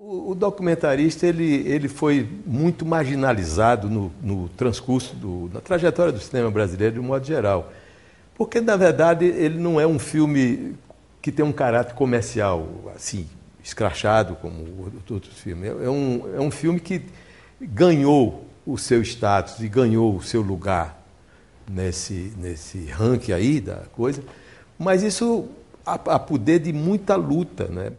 O documentarista ele foi muito marginalizado no transcurso, na trajetória do cinema brasileiro de um modo geral. Porque, na verdade, ele não é um filme que tem um caráter comercial, assim, escrachado como outros filmes. É um filme que ganhou o seu status e ganhou o seu lugar nesse ranking aí da coisa, mas isso a poder de muita luta, né?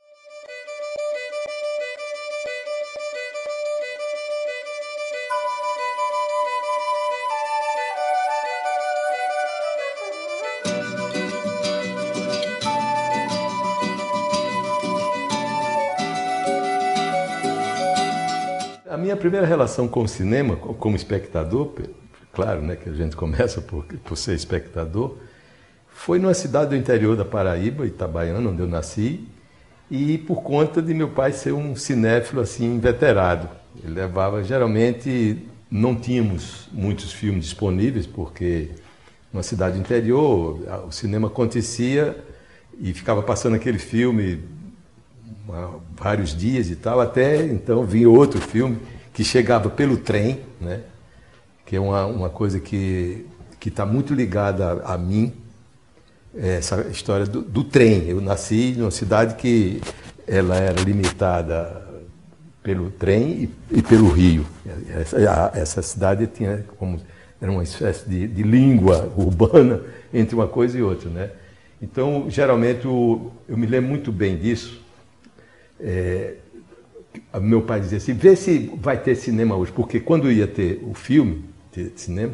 A minha primeira relação com o cinema, como espectador, claro, né, que a gente começa por ser espectador, foi numa cidade do interior da Paraíba, Itabaiana, onde eu nasci, e por conta de meu pai ser um cinéfilo assim inveterado. Ele levava, geralmente, não tínhamos muitos filmes disponíveis, porque numa cidade do interior o cinema acontecia e ficava passando aquele filme vários dias e tal, até então vinha outro filme que chegava pelo trem, né? Que é uma coisa que está muito ligada a mim, essa história do trem. Eu nasci numa cidade que ela era limitada pelo trem e pelo rio. Essa cidade tinha era uma espécie de língua urbana entre uma coisa e outra, né? Então, geralmente, eu me lembro muito bem disso. Meu pai dizia assim, vê se vai ter cinema hoje, porque quando ia ter o filme de cinema,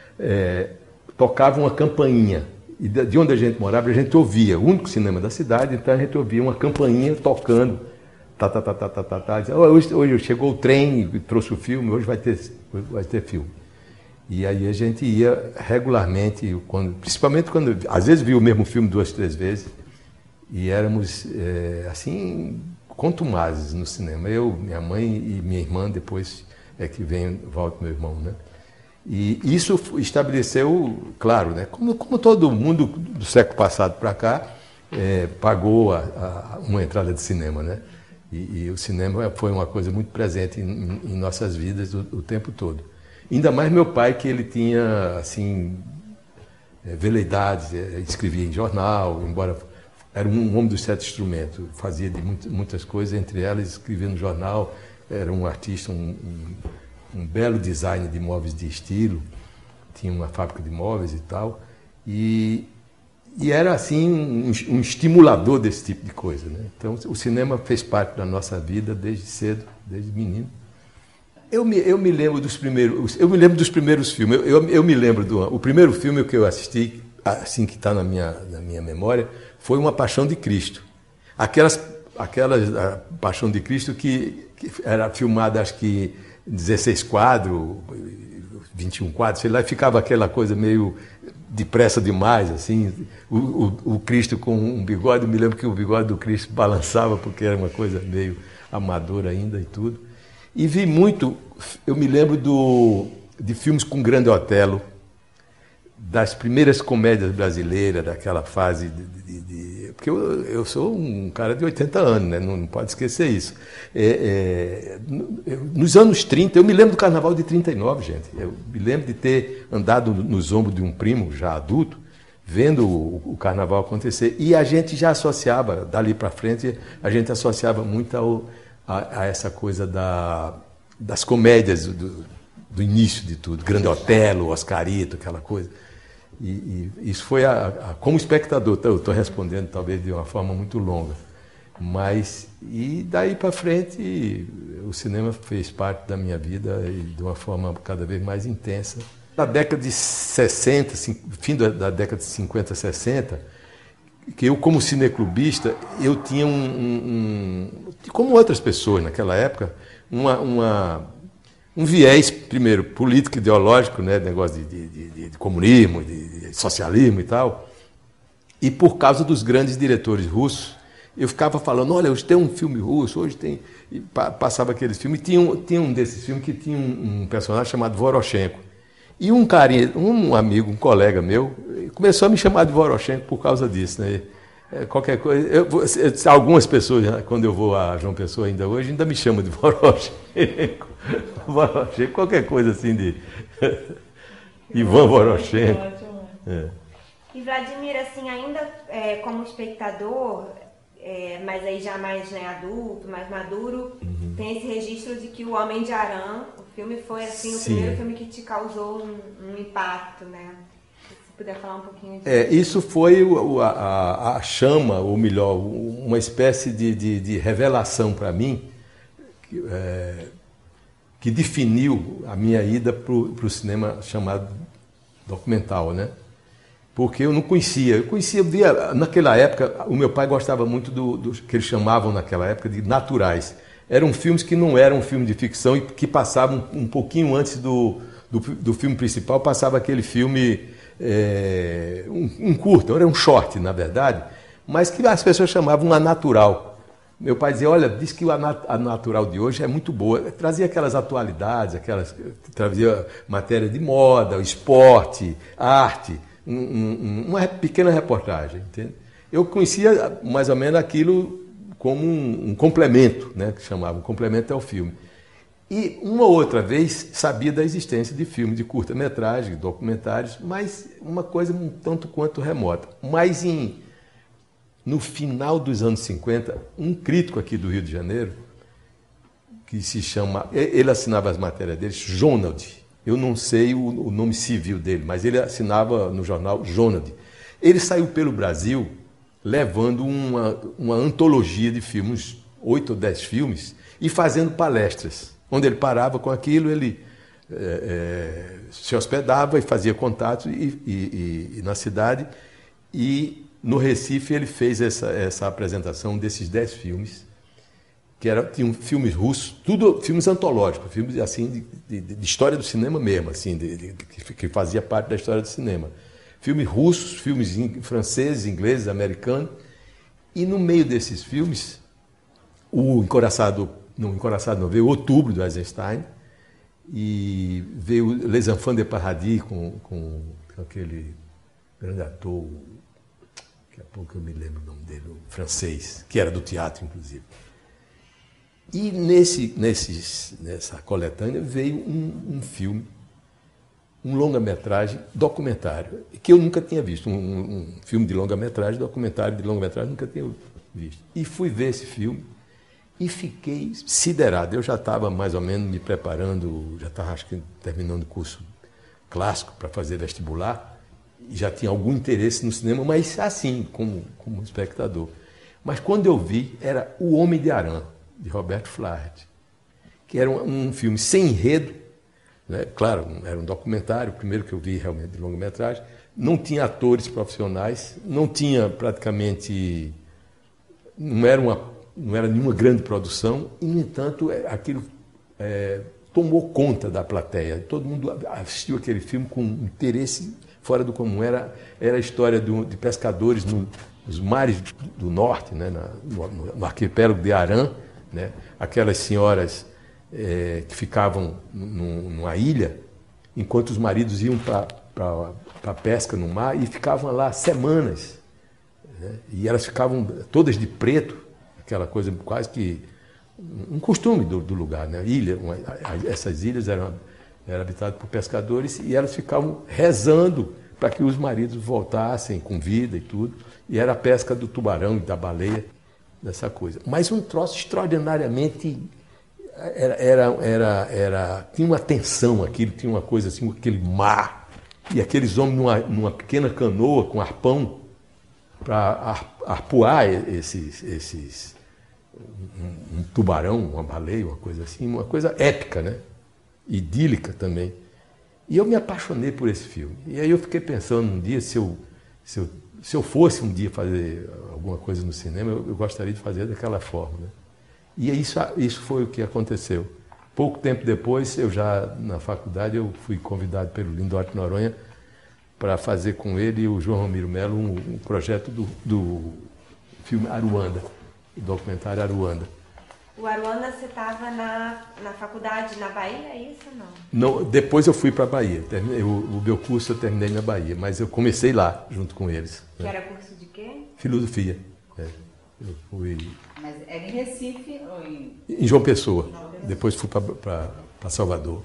tocava uma campainha, e de onde a gente morava a gente ouvia, o único cinema da cidade, então a gente ouvia uma campainha tocando, dizia, hoje chegou o trem e trouxe o filme, hoje vai ter filme. E aí a gente ia regularmente, principalmente quando, às vezes via o mesmo filme 2, 3 vezes, e éramos, assim, contumazes no cinema. Eu, minha mãe e minha irmã, depois é que volta meu irmão, né? E isso estabeleceu, claro, né? Como todo mundo do século passado para cá, pagou uma entrada de cinema, né? E o cinema foi uma coisa muito presente em nossas vidas o tempo todo. Ainda mais meu pai, que ele tinha, assim, veleidades, escrevia em jornal, embora era um homem dos 7 instrumentos, fazia de muitas coisas, entre elas escrevia no jornal, era um artista, um belo design de móveis de estilo, tinha uma fábrica de móveis e tal, e era assim um estimulador desse tipo de coisa, né? Então o cinema fez parte da nossa vida desde cedo, desde menino. Eu me lembro dos primeiros filmes. Eu me lembro o primeiro filme que eu assisti, assim, que está na minha memória, foi Uma Paixão de Cristo. Aquelas Paixão de Cristo que era filmada, acho que 16 quadros, 21 quadros, sei lá, e ficava aquela coisa meio depressa demais, assim, o Cristo com um bigode. Eu me lembro que o bigode do Cristo balançava, porque era uma coisa meio amadora ainda e tudo. E vi muito, eu me lembro de filmes com Grande Otelo, das primeiras comédias brasileiras, daquela fase porque eu sou um cara de 80 anos, né? Não pode esquecer isso. Nos anos 30, eu me lembro do Carnaval de 39, gente. Eu me lembro de ter andado nos ombros de um primo, já adulto, vendo o Carnaval acontecer. E a gente já associava, dali para frente, a gente associava muito a essa coisa das comédias do início de tudo. Grande Otelo, Oscarito, aquela coisa. E isso foi como espectador, eu estou respondendo talvez de uma forma muito longa, mas e daí para frente o cinema fez parte da minha vida e de uma forma cada vez mais intensa. Na década de 60, fim da década de 50, 60, que eu, como cineclubista, eu tinha como outras pessoas naquela época, um viés, primeiro, político, ideológico, né, negócio de comunismo, de socialismo e tal. E por causa dos grandes diretores russos, eu ficava falando, olha, hoje tem um filme russo, hoje tem... E passava aqueles filmes. E tinha um desses filmes que tinha um personagem chamado Voroshenko. E um amigo, um colega meu, começou a me chamar de Voroshenko por causa disso, né? Qualquer coisa. Algumas pessoas, quando eu vou a João Pessoa ainda hoje, ainda me chamam de Voroshenko. Voroshenko, qualquer coisa assim de Ivan Voroshenko. E Vladimir, assim, ainda como espectador, mas aí já mais, né, adulto, mais maduro, tem esse registro de que O Homem de Arã, o filme foi assim, o primeiro filme que te causou um impacto, né? Se puder falar um pouquinho disso. Isso foi a chama, ou melhor, uma espécie de revelação para mim, que definiu a minha ida para o cinema chamado documental, né? Porque eu não conhecia. Naquela época, o meu pai gostava muito do que eles chamavam naquela época de naturais. Eram filmes que não eram um filme de ficção e que passavam um pouquinho antes do filme principal, passava aquele filme, um curta, era um short, na verdade, mas que as pessoas chamavam a natural. Meu pai dizia, olha, diz que a natural de hoje é muito boa. Trazia aquelas atualidades, trazia matéria de moda, esporte, arte, uma pequena reportagem. Entende? Eu conhecia mais ou menos aquilo como um complemento, né, que chamava, um complemento ao filme. E uma outra vez sabia da existência de filmes de curta-metragem, documentários, mas uma coisa um tanto quanto remota. Mas no final dos anos 50, um crítico aqui do Rio de Janeiro, que se chama, ele assinava as matérias dele, Jonald. Eu não sei o nome civil dele, mas ele assinava no jornal Jonald. Ele saiu pelo Brasil levando uma antologia de filmes, 8 ou 10 filmes, e fazendo palestras. Onde ele parava com aquilo, ele se hospedava e fazia contatos na cidade. E no Recife ele fez essa apresentação desses 10 filmes, que tinham filmes russos, tudo filmes antológicos, filmes assim de história do cinema mesmo, assim, que fazia parte da história do cinema. Filmes russos, filmes franceses, ingleses, americanos. E no meio desses filmes, veio Outubro, do Eisenstein, e veio Les Enfants de Paradis, com aquele grande ator, daqui a pouco eu me lembro o nome dele, o francês, que era do teatro, inclusive. E nessa coletânea veio um filme, um longa-metragem documentário, que eu nunca tinha visto, um filme de longa-metragem, documentário de longa-metragem, nunca tinha visto. E fui ver esse filme e fiquei siderado. Eu já estava mais ou menos me preparando, já estava, acho que, terminando o curso clássico para fazer vestibular, e já tinha algum interesse no cinema, mas assim, como espectador. Mas quando eu vi, era O Homem de Arã, de Roberto Flaherty, que era um filme sem enredo, né? Claro, era um documentário, o primeiro que eu vi realmente de longa-metragem, não tinha atores profissionais, não tinha praticamente, não era nenhuma grande produção, e, no entanto, aquilo tomou conta da plateia. Todo mundo assistiu aquele filme com um interesse fora do comum. Era a história de pescadores nos mares do norte, né? No arquipélago de Arã, né? Aquelas senhoras que ficavam numa ilha, enquanto os maridos iam para a pesca no mar e ficavam lá semanas, né? E elas ficavam todas de preto, aquela coisa quase que um costume do lugar, né? Essas ilhas eram habitadas por pescadores e elas ficavam rezando para que os maridos voltassem com vida e tudo. E era a pesca do tubarão e da baleia, dessa coisa. Mas um troço extraordinariamente tinha uma tensão aquilo, tinha uma coisa assim, aquele mar e aqueles homens numa pequena canoa com arpão para arpoar um tubarão, uma baleia, uma coisa assim, uma coisa épica, né? Idílica também. E eu me apaixonei por esse filme. E aí eu fiquei pensando um dia, se eu fosse um dia fazer alguma coisa no cinema, eu gostaria de fazer daquela forma, né? E isso foi o que aconteceu. Pouco tempo depois, na faculdade, eu fui convidado pelo Lindote Noronha para fazer com ele e o João Ramiro Melo um projeto do filme Aruanda, o documentário Aruanda. O Aruanda, você estava na faculdade na Bahia, é isso ou não? Não, depois eu fui para a Bahia. O meu curso eu terminei na Bahia, mas eu comecei lá, junto com eles. Que era curso de quê? Filosofia. Eu fui... Mas era em Recife ou em João Pessoa. Depois fui para Salvador.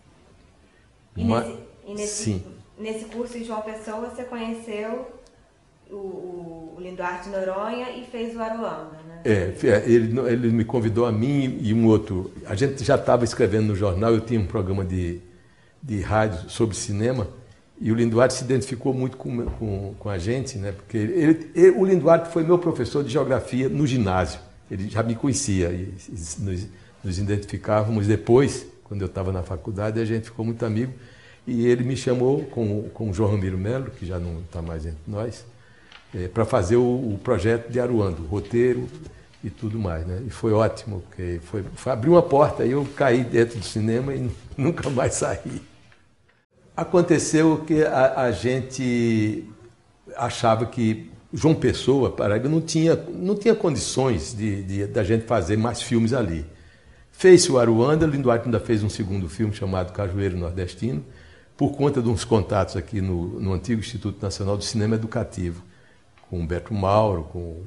Sim. Nesse curso em João Pessoa, você conheceu o Linduarte Noronha e fez o Aruanda, né? Ele me convidou a mim e um outro. A gente já estava escrevendo no jornal, eu tinha um programa de rádio sobre cinema, e o Linduarte se identificou muito com a gente, né? Porque o Linduarte foi meu professor de geografia no ginásio. Ele já me conhecia e nos identificávamos depois, quando eu estava na faculdade, a gente ficou muito amigo. E ele me chamou com o João Ramiro Melo, que já não está mais entre nós, para fazer o projeto de Aruanda, o roteiro e tudo mais, né? E foi ótimo, porque abriu uma porta e eu caí dentro do cinema e nunca mais saí. Aconteceu que a gente achava que João Pessoa, Paraíba, não tinha condições da gente fazer mais filmes ali. Fez-se o Aruanda, Linduarte ainda fez um segundo filme chamado Cajueiro Nordestino, por conta de uns contatos aqui no antigo Instituto Nacional do Cinema Educativo, com Humberto Mauro,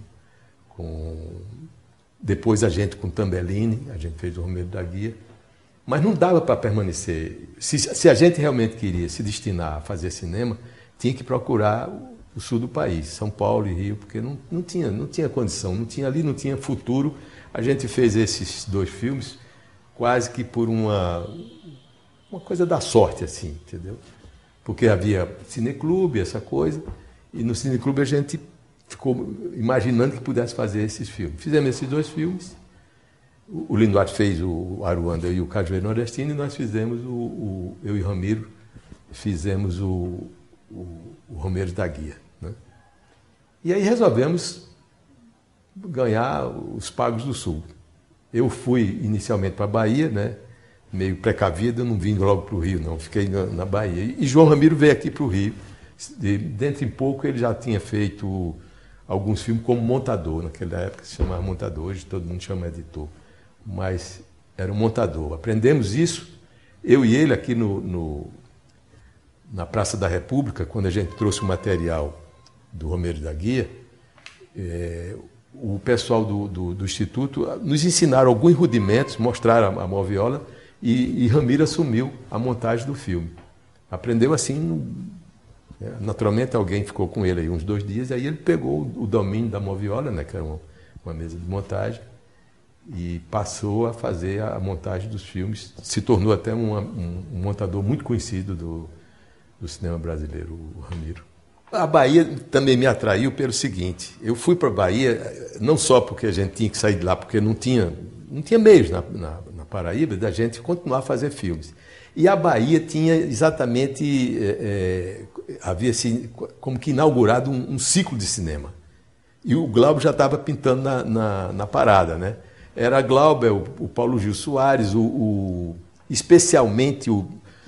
depois a gente com Tambellini, a gente fez o Romero da Guia, mas não dava para permanecer. Se a gente realmente queria se destinar a fazer cinema, tinha que procurar o sul do país, São Paulo e Rio, porque não tinha condição, não tinha futuro. A gente fez esses 2 filmes quase que por uma coisa da sorte, assim, entendeu? Porque havia cineclube, essa coisa, e no cineclube a gente ficou imaginando que pudesse fazer esses filmes. Fizemos esses 2 filmes, o Linduarte fez o Aruanda e o Cajueiro Nordestino, e nós fizemos, eu e Ramiro, fizemos o Romero da Guia, né? E aí resolvemos ganhar os Pagos do Sul. Eu fui inicialmente para a Bahia, né? Meio precavido, eu não vim logo para o Rio, não, fiquei na Bahia. E João Ramiro veio aqui para o Rio. Dentro em pouco ele já tinha feito alguns filmes como montador, naquela época se chamava montador, hoje todo mundo chama editor, mas era um montador. Aprendemos isso, eu e ele aqui na Praça da República, quando a gente trouxe o material do Romero da Guia, o pessoal do Instituto nos ensinaram alguns rudimentos, mostraram a moviola, e Ramiro assumiu a montagem do filme. Aprendeu assim, naturalmente alguém ficou com ele aí uns 2 dias, e aí ele pegou o domínio da moviola, né, que era uma mesa de montagem, e passou a fazer a montagem dos filmes. Se tornou até um montador muito conhecido do cinema brasileiro, o Ramiro. A Bahia também me atraiu pelo seguinte: eu fui para a Bahia não só porque a gente tinha que sair de lá, porque não tinha meios na Paraíba da gente continuar a fazer filmes. E a Bahia tinha exatamente, havia assim, como que inaugurado um ciclo de cinema. E o Glauber já estava pintando na parada, né? Era Glauber, o Paulo Gil Soares, especialmente o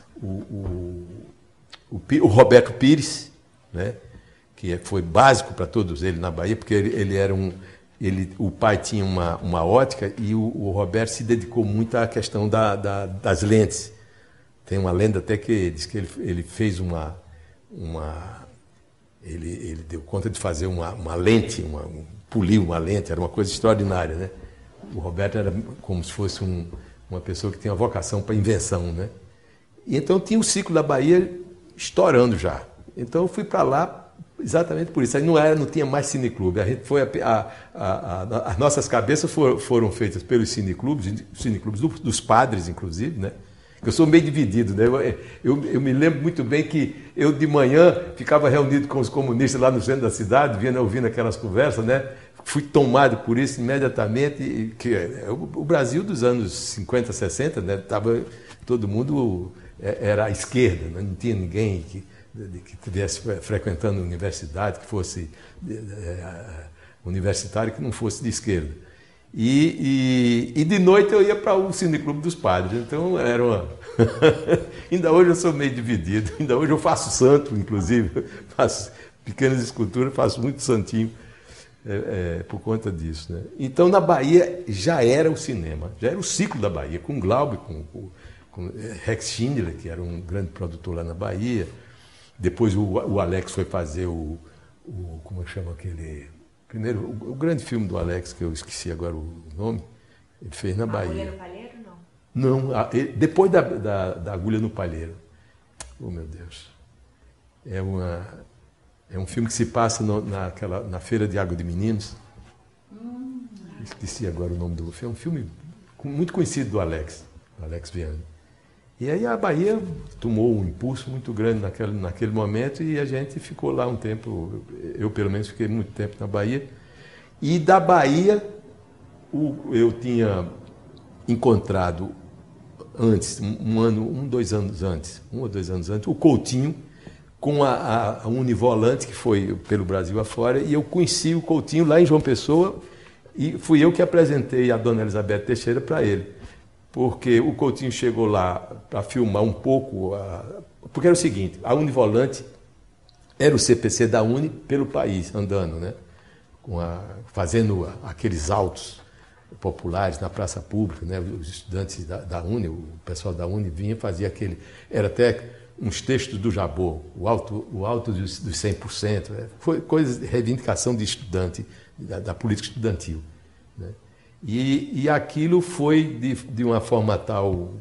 Roberto Pires, né? Que foi básico para todos eles na Bahia, porque ele era o pai tinha uma ótica, e o Roberto se dedicou muito à questão das lentes. Tem uma lenda até que diz que ele fez ele deu conta de fazer uma lente, poliu uma lente, era uma coisa extraordinária, né? O Roberto era como se fosse uma pessoa que tinha vocação para invenção, né? E então tinha o ciclo da Bahia estourando já. Então eu fui para lá exatamente por isso. Aí não tinha mais cineclube. A gente as nossas cabeças foram feitas pelos cineclubes dos padres, inclusive, né? Eu sou meio dividido, né? Eu me lembro muito bem que eu de manhã ficava reunido com os comunistas lá no centro da cidade, ouvindo aquelas conversas, né? Fui tomado por isso imediatamente, que o Brasil dos anos 50, 60, né? Todo mundo era à esquerda, né? Não tinha ninguém que estivesse frequentando a universidade, que fosse universitário, que não fosse de esquerda. E de noite eu ia para o Cineclube dos Padres. Então era ainda hoje eu sou meio dividido. Ainda hoje eu faço santo, inclusive. Faço pequenas esculturas, faço muito santinho. por conta disso, né? Então, na Bahia, já era o cinema, já era o ciclo da Bahia, com Glaube, com Rex Schindler, que era um grande produtor lá na Bahia. Depois o Alex foi fazer como chama aquele... Primeiro, o grande filme do Alex, que eu esqueci agora o nome, ele fez na Bahia. Agulha no Palheiro, não? Não, depois da Agulha no Palheiro. Oh, meu Deus. É um filme que se passa na Feira de Água de Meninos. Esqueci agora o nome do filme. É um filme muito conhecido do Alex Viana. E aí a Bahia tomou um impulso muito grande naquele momento e a gente ficou lá um tempo. Eu, pelo menos, fiquei muito tempo na Bahia. E da Bahia, eu tinha encontrado antes, um ou dois anos antes, o Coutinho, com a Univolante, que foi pelo Brasil afora, e eu conheci o Coutinho lá em João Pessoa, e fui eu que apresentei a dona Elizabeth Teixeira para ele. Porque o Coutinho chegou lá para filmar um pouco, porque era o seguinte, a Univolante era o CPC da Uni pelo país, andando, né? Fazendo aqueles autos populares na praça pública, né? Os estudantes da Uni, o pessoal da Uni vinha e fazia aquele... Era até uns textos do Jabor, o alto dos 100%, né? Foi coisa de reivindicação de estudante, da política estudantil, né? E aquilo foi de uma forma tal,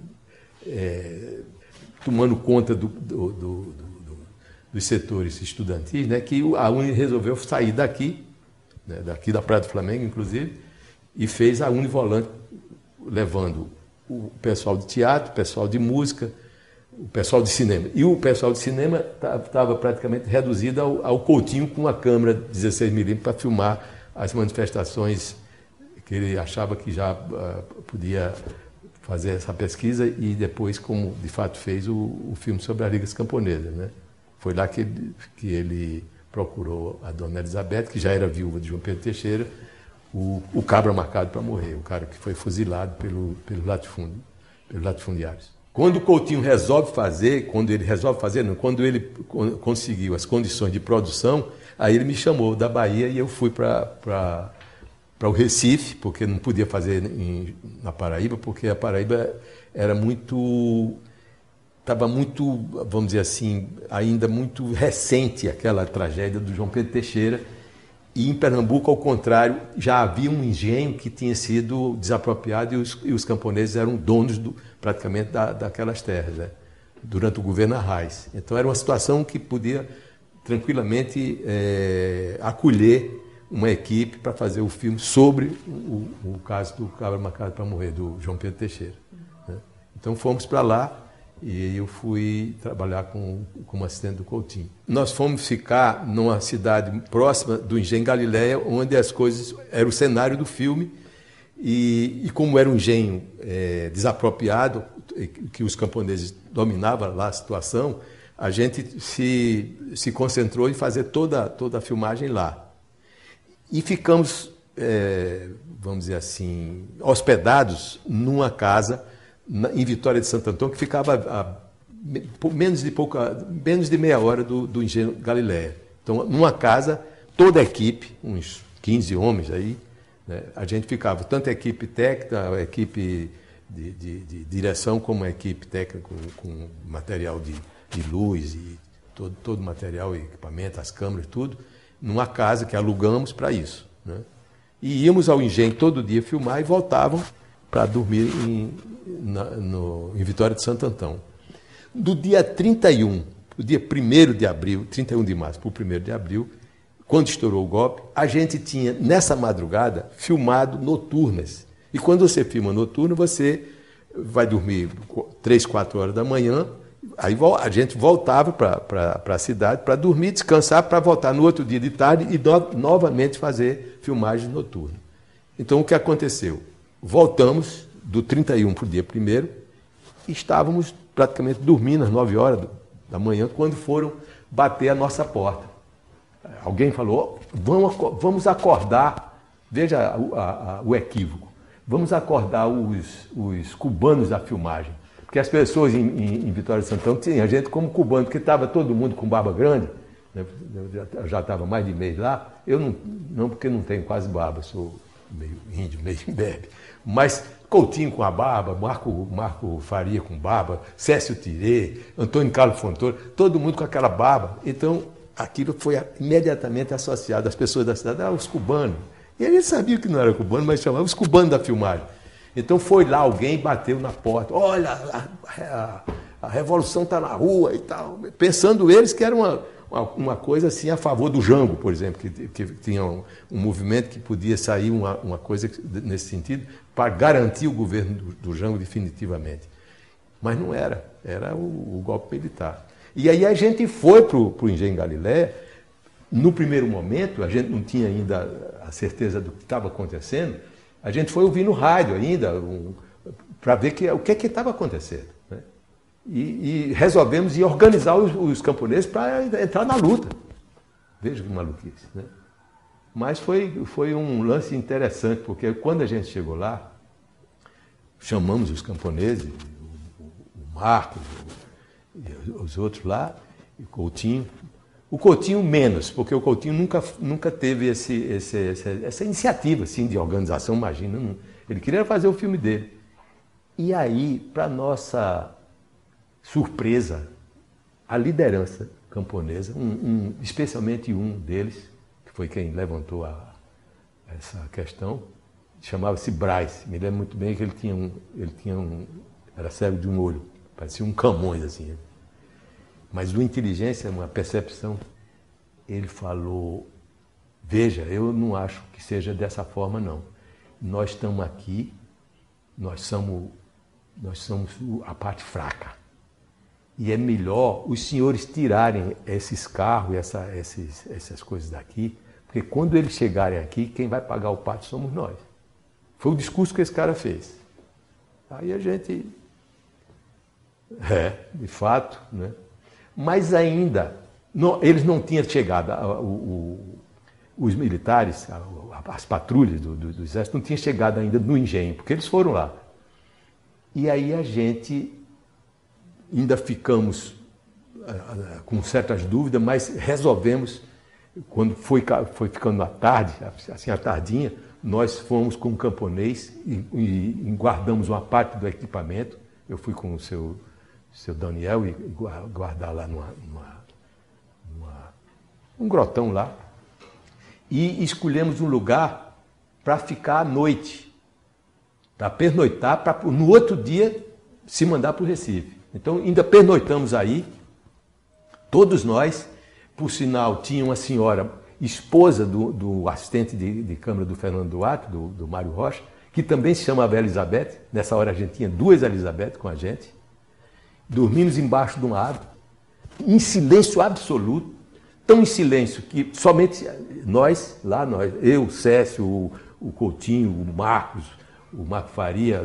tomando conta dos setores estudantis, né, que a Uni resolveu sair daqui, né, daqui da Praia do Flamengo, inclusive, e fez a Univolante, levando o pessoal de teatro, o pessoal de música, o pessoal de cinema. E o pessoal de cinema estava praticamente reduzido ao Coutinho com a câmera 16mm para filmar as manifestações que ele achava que já podia fazer essa pesquisa e depois, como de fato fez, o filme sobre as Ligas Camponesas, né? Foi lá que ele procurou a dona Elizabeth, que já era viúva de João Pedro Teixeira, o cabra marcado para morrer, o cara que foi fuzilado pelos latifundiários. Quando o Coutinho quando ele conseguiu as condições de produção, aí ele me chamou da Bahia e eu fui para o Recife, porque não podia fazer na Paraíba, porque a Paraíba estava muito, vamos dizer assim, ainda muito recente aquela tragédia do João Pedro Teixeira. E em Pernambuco, ao contrário, já havia um engenho que tinha sido desapropriado e os camponeses eram donos praticamente daquelas terras, né? Durante o governo Arraes. Então era uma situação que podia tranquilamente acolher uma equipe para fazer o filme sobre o caso do cabra marcado para morrer, do João Pedro Teixeira, né? Então fomos para lá e eu fui trabalhar como assistente do Coutinho. Nós fomos ficar numa cidade próxima do Engenho Galileia, onde as coisas era o cenário do filme e como era um engenho desapropriado, que os camponeses dominavam lá a situação, a gente se concentrou em fazer toda a filmagem lá. E ficamos, vamos dizer assim, hospedados numa casa em Vitória de Santo Antônio, que ficava a menos de meia hora do Engenho Galileia. Então, numa casa, toda a equipe, uns 15 homens aí, né, a gente ficava, tanto a equipe técnica, a equipe de direção, como a equipe técnica com material de luz e todo o material e equipamento, as câmeras, tudo, numa casa que alugamos para isso, né? E íamos ao engenho todo dia filmar e voltavam para dormir em Vitória de Santo Antão. Do dia 31, o dia 1º de abril, 31 de março para o 1º de abril, quando estourou o golpe, a gente tinha, nessa madrugada, filmado noturnas. E quando você filma noturno, você vai dormir 3, 4 horas da manhã, aí a gente voltava para a cidade para dormir, descansar, para voltar no outro dia de tarde e novamente fazer filmagem noturna. Então, o que aconteceu? Voltamos do 31 para o dia 1º e estávamos praticamente dormindo às 9 horas da manhã, quando foram bater a nossa porta. Alguém falou, vamos acordar, veja o equívoco, vamos acordar os cubanos da filmagem. Porque as pessoas em Vitória de Santo Antão tinham gente como cubano, porque estava todo mundo com barba grande, né? Eu já estava mais de mês lá, eu não porque não tenho quase barba, sou meio índio, meio imberbe, mas Coutinho com a barba, Marco Faria com barba, Cécio Tirê, Antônio Carlos Fontoura, todo mundo com aquela barba. Então, aquilo foi imediatamente associado às pessoas da cidade, os cubanos. E a gente sabia que não era cubano, mas chamava os cubanos da filmagem. Então foi lá alguém, bateu na porta, olha, a revolução está na rua e tal, pensando eles que era uma coisa assim a favor do Jango, por exemplo, que tinha um movimento que podia sair uma coisa nesse sentido para garantir o governo do Jango definitivamente. Mas não era, era o golpe militar. E aí a gente foi para o Engenho Galileia. No primeiro momento, a gente não tinha ainda a certeza do que estava acontecendo, a gente foi ouvir no rádio ainda, para ver o que estava acontecendo. Né? E resolvemos ir organizar os camponeses para entrar na luta. Veja que maluquice. Né? Mas foi um lance interessante, porque quando a gente chegou lá, chamamos os camponeses, o Marcos, os outros lá, o Coutinho. O Coutinho menos, porque o Coutinho nunca teve essa iniciativa assim, de organização, imagina. Não. Ele queria fazer o filme dele. E aí, para nossa surpresa, a liderança camponesa, especialmente um deles, que foi quem levantou essa questão, chamava-se Braz. Me lembro muito bem que ele era cego de um olho, parecia um Camões assim. Mas uma inteligência, uma percepção, ele falou, veja, eu não acho que seja dessa forma não. Nós estamos aqui, nós somos a parte fraca. E é melhor os senhores tirarem esses carros, essas coisas daqui, porque quando eles chegarem aqui, quem vai pagar o pato somos nós. Foi o discurso que esse cara fez. Aí a gente, de fato, né? Mas ainda, eles não tinham chegado, os militares, as patrulhas do exército não tinham chegado ainda no engenho, porque eles foram lá. E aí a gente ainda ficamos com certas dúvidas, mas resolvemos, quando foi ficando à tarde, assim à tardinha, nós fomos com um camponês e guardamos uma parte do equipamento. Eu fui com o seu Daniel e guardar lá um grotão lá. E escolhemos um lugar para ficar à noite, para pernoitar, para no outro dia se mandar para o Recife. Então ainda pernoitamos aí, todos nós, por sinal tinha uma senhora, esposa do assistente de câmara do Fernando Duarte, do Mário Rocha, que também se chamava Elizabeth. Nessa hora a gente tinha 2 Elizabeth com a gente. Dormimos embaixo de uma árvore, em silêncio absoluto, tão em silêncio que somente nós, eu, Cécio, o Coutinho, o Marcos, o Marco Faria,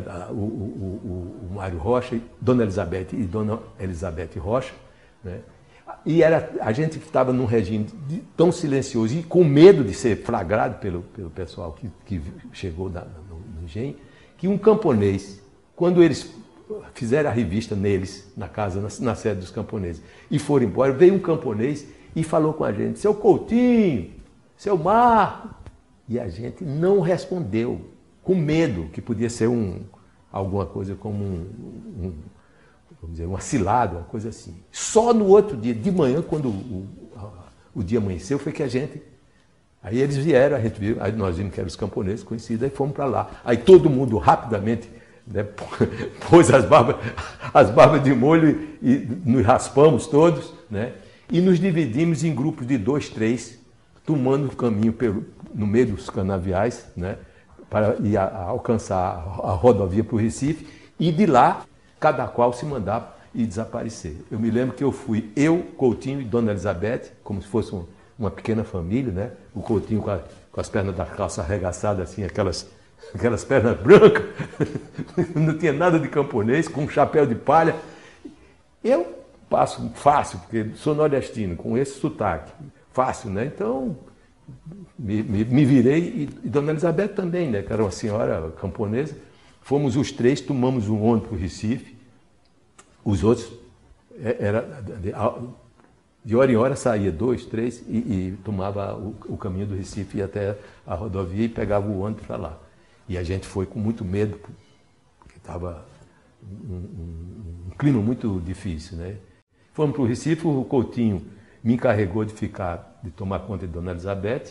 o Mário Rocha, Dona Elizabeth e Dona Elizabeth Rocha, né? E a gente estava num regime tão silencioso e com medo de ser flagrado pelo pessoal que chegou no engenho, que um camponês, quando eles fizeram a revista neles, na casa, na sede dos camponeses, e foram embora, veio um camponês e falou com a gente, seu Coutinho, seu Marco, e a gente não respondeu, com medo que podia ser alguma coisa como vamos dizer, uma cilada, uma coisa assim. Só no outro dia, de manhã, quando o dia amanheceu, foi que aí eles vieram, a gente viu, aí nós vimos que eram os camponeses conhecidos, aí fomos para lá. Aí todo mundo rapidamente, né, pôs as barbas de molho e nos raspamos todos, né, e nos dividimos em grupos de 2, 3, tomando o caminho no meio dos canaviais, né, para ir alcançar a rodovia para o Recife, e de lá cada qual se mandar e desaparecer. Eu me lembro que eu, Coutinho e Dona Elizabeth, como se fosse uma pequena família, né? O Coutinho com as pernas da calça arregaçadas, assim, aquelas pernas brancas, não tinha nada de camponês, com um chapéu de palha. Eu passo fácil, porque sou nordestino, com esse sotaque, fácil, né? Então, me virei, e Dona Elizabeth também, né? Que era uma senhora camponesa. Fomos os 3, tomamos um ônibus para o Recife. Os outros, De hora em hora saía 2, 3 e tomava o caminho do Recife, ia até a rodovia e pegava o ônibus para lá. E a gente foi com muito medo, porque estava um clima muito difícil, né? Fomos para o Recife, o Coutinho me encarregou de tomar conta de Dona Elizabeth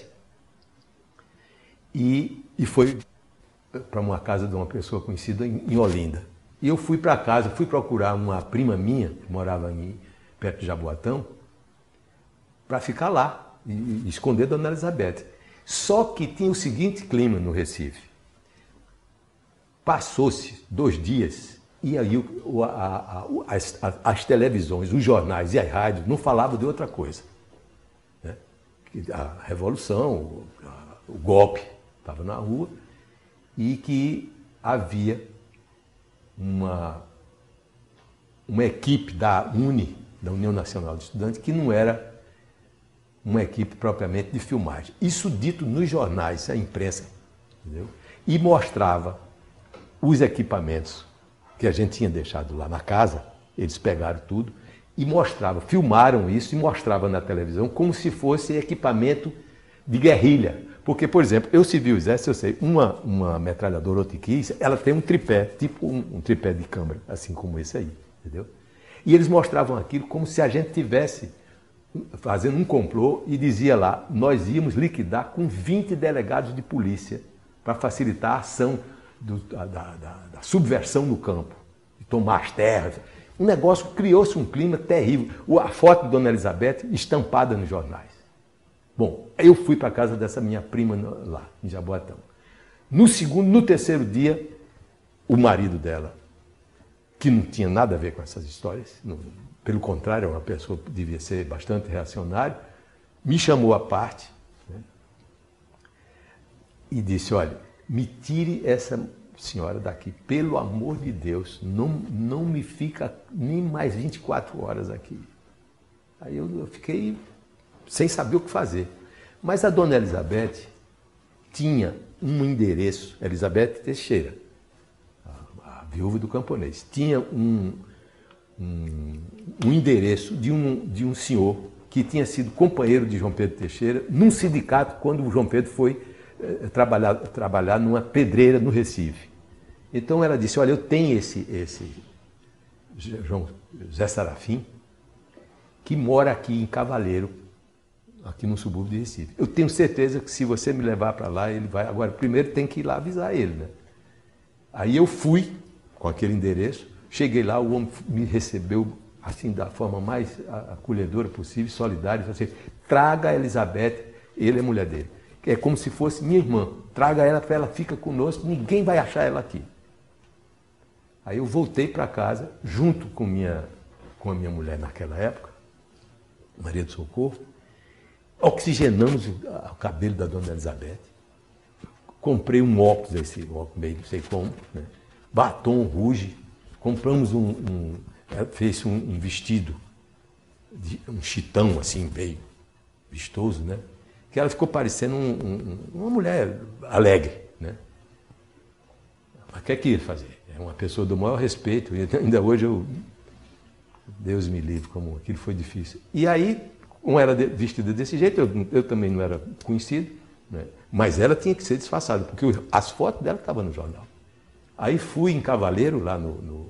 e foi para uma casa de uma pessoa conhecida em Olinda. E eu fui para casa, fui procurar uma prima minha, que morava perto de Jaboatão, para ficar lá e esconder Dona Elizabeth. Só que tinha o seguinte clima no Recife. Passou-se 2 dias e aí as televisões, os jornais e as rádios não falavam de outra coisa, né? A revolução, o golpe estava na rua e que havia uma equipe da UNE, da União Nacional de Estudantes, que não era uma equipe propriamente de filmagem. Isso dito nos jornais, a imprensa, entendeu? E mostrava os equipamentos que a gente tinha deixado lá na casa, eles pegaram tudo e mostravam, filmaram isso e mostravam na televisão como se fosse equipamento de guerrilha. Porque, por exemplo, eu servi o exército, eu sei, uma metralhadora Otiquis, ela tem um tripé, tipo um tripé de câmera, assim como esse aí, entendeu? E eles mostravam aquilo como se a gente tivesse fazendo um complô e dizia lá, nós íamos liquidar com 20 delegados de polícia para facilitar a ação da subversão no campo, de tomar as terras. Um negócio, criou-se um clima terrível. A foto de Dona Elizabeth estampada nos jornais. Bom, eu fui para a casa dessa minha prima lá, em Jaboatão. No terceiro dia, o marido dela, que não tinha nada a ver com essas histórias, pelo contrário, uma pessoa que devia ser bastante reacionário, me chamou à parte, né, e disse, olha, me tire essa senhora daqui, pelo amor de Deus, não me fica nem mais 24 horas aqui. Aí eu fiquei sem saber o que fazer. Mas a Dona Elizabeth tinha um endereço, Elizabeth Teixeira, a viúva do camponês, tinha um endereço de um senhor que tinha sido companheiro de João Pedro Teixeira num sindicato quando o João Pedro foi trabalhar numa pedreira no Recife. Então ela disse, olha, eu tenho esse José Sarafim, que mora aqui em Cavaleiro, aqui no subúrbio de Recife. Eu tenho certeza que se você me levar para lá, ele vai. Agora, primeiro tem que ir lá avisar ele, né? Aí eu fui com aquele endereço, cheguei lá, o homem me recebeu assim da forma mais acolhedora possível, solidária, disse assim, traga a Elizabeth, ele é mulher dele. É como se fosse minha irmã. Traga ela para ela, fica conosco, ninguém vai achar ela aqui. Aí eu voltei para casa, junto com a minha mulher naquela época, Maria do Socorro, oxigenamos o cabelo da Dona Elizabeth, comprei um óculos, esse óculos meio não sei como, né? Batom rouge, compramos ela fez um vestido, um chitão assim, meio vistoso, né? Que ela ficou parecendo uma mulher alegre, né? Mas o que é que ia fazer? É uma pessoa do maior respeito, e ainda hoje Deus me livre, como aquilo foi difícil. E aí, como era vestida desse jeito, eu também não era conhecido, né? Mas ela tinha que ser disfarçada, porque as fotos dela estavam no jornal. Aí fui em Cavaleiro, lá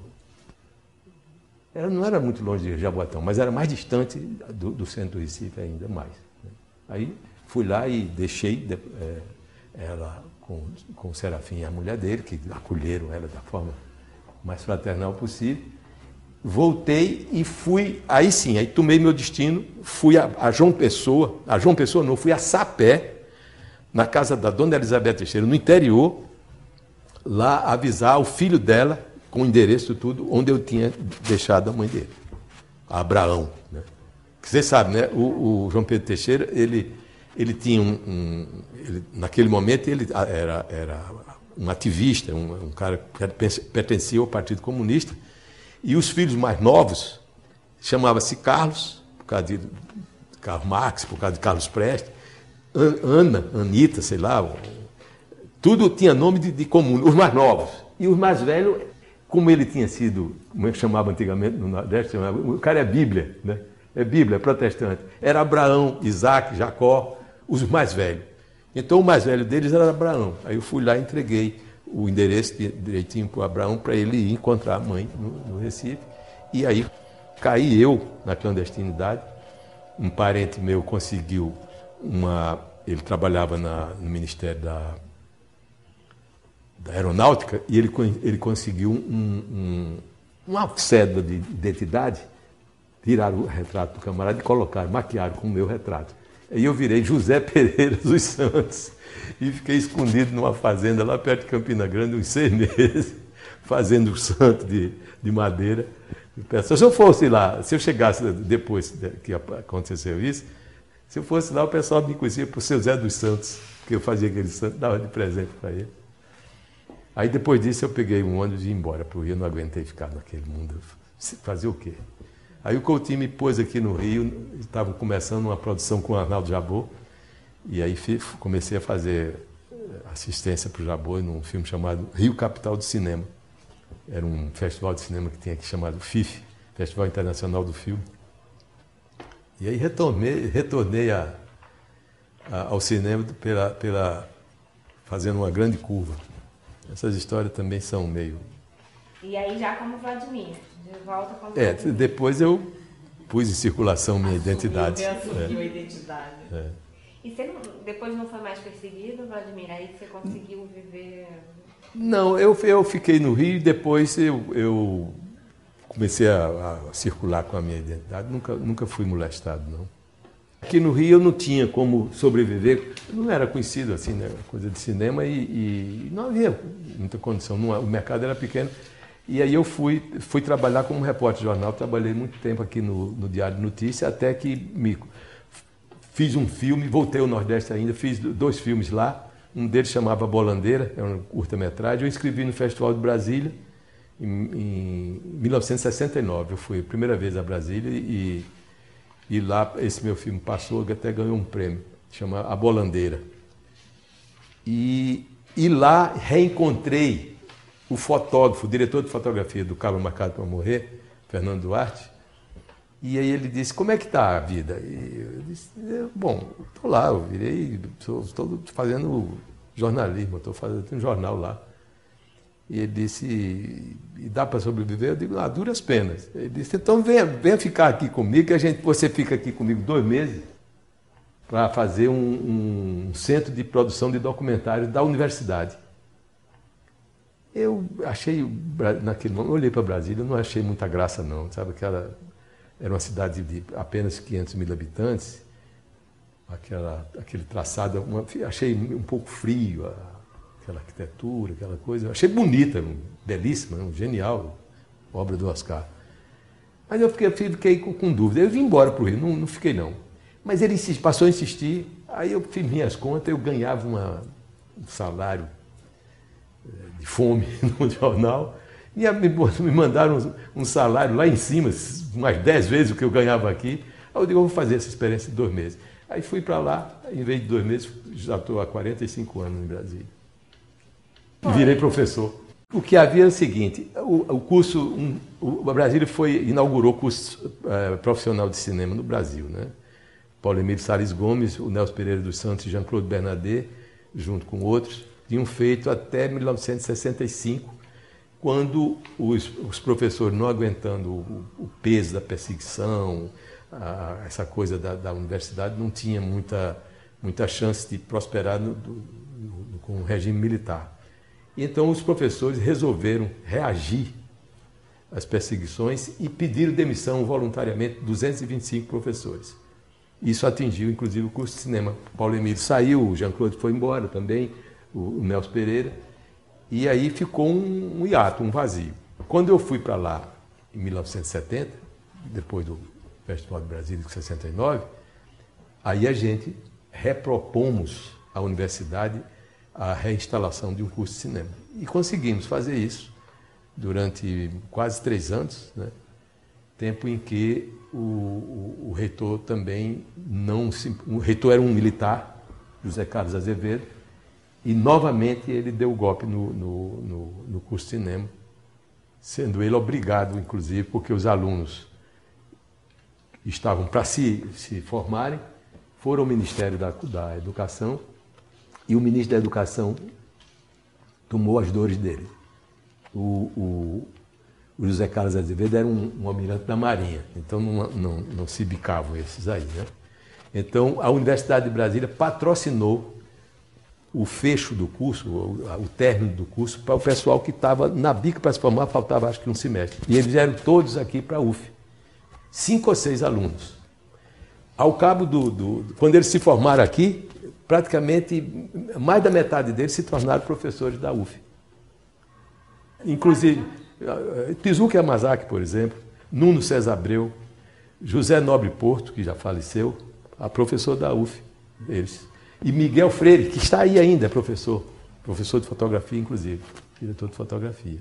ela não era muito longe de Jaboatão, mas era mais distante do centro do Recife ainda mais, né? Aí fui lá e deixei ela com o Serafim, a mulher dele, que acolheram ela da forma mais fraternal possível. Voltei e fui, aí sim, aí tomei meu destino, fui a João Pessoa não, fui a Sapé, na casa da Dona Elizabeth Teixeira, no interior, lá avisar o filho dela, com o endereço e tudo, onde eu tinha deixado a mãe dele, a Abraão, né? Que você sabe, né? O João Pedro Teixeira, ele tinha naquele momento ele era um ativista, um cara que pertencia ao Partido Comunista, e os filhos mais novos chamavam-se Carlos, por causa de Karl Marx, por causa de Carlos Prestes, Anita, sei lá, tudo tinha nome de comum, os mais novos. E os mais velhos, como ele tinha sido, como é que chamava antigamente no Nordeste, o cara é Bíblia, né? é Bíblia, é protestante. Era Abraão, Isaac, Jacó, os mais velhos. Então o mais velho deles era Abraão. Aí eu fui lá e entreguei o endereço direitinho para o Abraão, para ele ir encontrar a mãe no Recife. E aí caí eu na clandestinidade. Um parente meu conseguiu ele trabalhava no Ministério da Aeronáutica e ele conseguiu uma cédula de identidade, tiraram o retrato do camarada e colocaram, maquiaram com o meu retrato. Aí eu virei José Pereira dos Santos e fiquei escondido numa fazenda lá perto de Campina Grande uns 6 meses, fazendo o santo de madeira. Se eu fosse lá, se eu chegasse depois que aconteceu isso, se eu fosse lá, o pessoal me conhecia por seu Zé dos Santos, porque eu fazia aquele santo, dava de presente para ele. Aí depois disso eu peguei um ônibus e ia embora para o Rio, não aguentei ficar naquele mundo. Fazer o quê? Aí o Coutinho me pôs aqui no Rio, estavam começando uma produção com o Arnaldo Jabor, e aí comecei a fazer assistência para o Jabor num filme chamado Rio Capital do Cinema. Era um festival de cinema que tinha aqui chamado FIF, Festival Internacional do Filme. E aí retornei ao cinema fazendo uma grande curva. Essas histórias também são meio... E aí já como Vladimir, de volta como Vladimir. Depois eu pus em circulação minha identidade. Assumiu a identidade. E você depois não foi mais perseguido, Vladimir? Aí você conseguiu viver... Não, eu fiquei no Rio e depois eu comecei a circular com a minha identidade. Nunca fui molestado, não. Aqui no Rio eu não tinha como sobreviver, não era conhecido assim, né, coisa de cinema e não havia muita condição, o mercado era pequeno. E aí eu fui trabalhar como repórter de jornal, trabalhei muito tempo aqui no Diário de Notícias, até que fiz um filme, voltei ao Nordeste ainda, fiz 2 filmes lá, um deles chamava Bolandeira, era um curta-metragem, eu inscrevi no Festival de Brasília em 1969, eu fui a primeira vez a Brasília e lá esse meu filme passou, até ganhou um prêmio, chama A Bolandeira. E lá reencontrei o fotógrafo, o diretor de fotografia do Cabra Marcado para Morrer, Fernando Duarte, e aí ele disse, como é que está a vida? E eu disse, bom, estou lá, eu virei, estou fazendo jornalismo, estou fazendo um jornal lá. E ele disse, e dá para sobreviver? Eu digo, duras penas. Ele disse, então venha ficar aqui comigo, que você fica aqui comigo 2 meses para fazer um centro de produção de documentários da universidade. Eu achei, naquele momento, eu olhei para Brasília, eu não achei muita graça não, sabe? Era uma cidade de apenas 500 mil habitantes, aquele traçado, achei um pouco frio, aquela arquitetura, aquela coisa. Achei bonita, belíssima, genial, obra do Oscar. Mas eu fiquei com dúvida. Eu vim embora para o Rio, não fiquei não. Mas ele passou a insistir, aí eu fiz minhas contas, eu ganhava um salário de fome no jornal, e me mandaram um salário lá em cima, umas 10 vezes o que eu ganhava aqui. Aí eu digo, eu vou fazer essa experiência de 2 meses. Aí fui para lá, em vez de 2 meses, já estou há 45 anos em Brasília. E virei professor. O que havia é o seguinte, o curso, o Brasília inaugurou o curso profissional de cinema no Brasil, né? Paulo Emílio Salles Gomes, o Nelson Pereira dos Santos e Jean-Claude Bernardet, junto com outros, tinham feito até 1965, quando os professores, não aguentando o peso da perseguição, essa coisa da universidade, não tinha muita chance de prosperar com o regime militar. Então os professores resolveram reagir às perseguições e pediram demissão voluntariamente de 225 professores. Isso atingiu, inclusive, o curso de cinema. Paulo Emílio saiu, o Jean-Claude foi embora também, o Nelson Pereira, e aí ficou um hiato, um vazio. Quando eu fui para lá, em 1970, depois do Festival de Brasília, de 69, aí a gente repropomos à universidade a reinstalação de um curso de cinema. E conseguimos fazer isso durante quase 3 anos, né? Tempo em que o reitor também o reitor era um militar, José Carlos Azevedo, e novamente ele deu o golpe no curso de cinema, sendo ele obrigado, inclusive, porque os alunos estavam para se formarem, foram ao Ministério da Educação, e o ministro da Educação tomou as dores dele. O José Carlos Azevedo era um almirante da Marinha, então não se bicavam esses aí, né? Então, a Universidade de Brasília patrocinou o fecho do curso, o término do curso, para o pessoal que estava na bica para se formar, faltava acho que um semestre. E eles vieram todos aqui para a UF, 5 ou 6 alunos. Ao cabo quando eles se formaram aqui, praticamente mais da metade deles se tornaram professores da UF. Inclusive, Tizuki Yamazaki, por exemplo, Nuno César Abreu, José Nobre Porto, que já faleceu, a professor da UF, eles. E Miguel Freire, que está aí ainda, é professor de fotografia, inclusive, diretor de fotografia.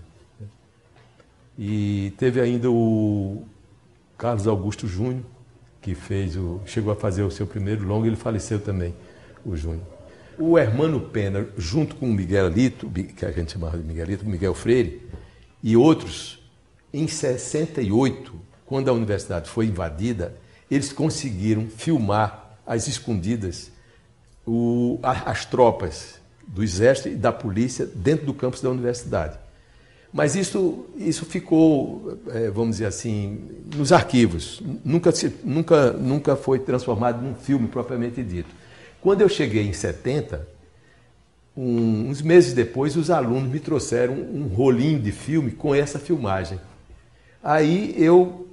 E teve ainda o Carlos Augusto Júnior, que chegou a fazer o seu primeiro longa, ele faleceu também, o Júnior. O Hermano Pena, junto com o Miguelito, que a gente chamava de Miguelito, Miguel Freire, e outros, em 68, quando a universidade foi invadida, eles conseguiram filmar às escondidas as tropas do Exército e da Polícia dentro do campus da universidade. Mas isso ficou, vamos dizer assim, nos arquivos. Nunca foi transformado num filme propriamente dito. Quando eu cheguei em 70, uns meses depois, os alunos me trouxeram um rolinho de filme com essa filmagem. Aí eu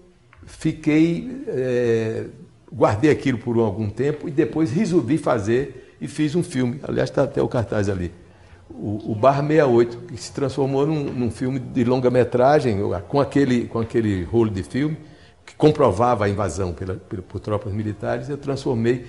guardei aquilo por algum tempo e depois resolvi fazer e fiz um filme. Aliás, está até o cartaz ali. O Bar 68, que se transformou num filme de longa-metragem, com aquele rolo de filme, que comprovava a invasão por tropas militares. Eu transformei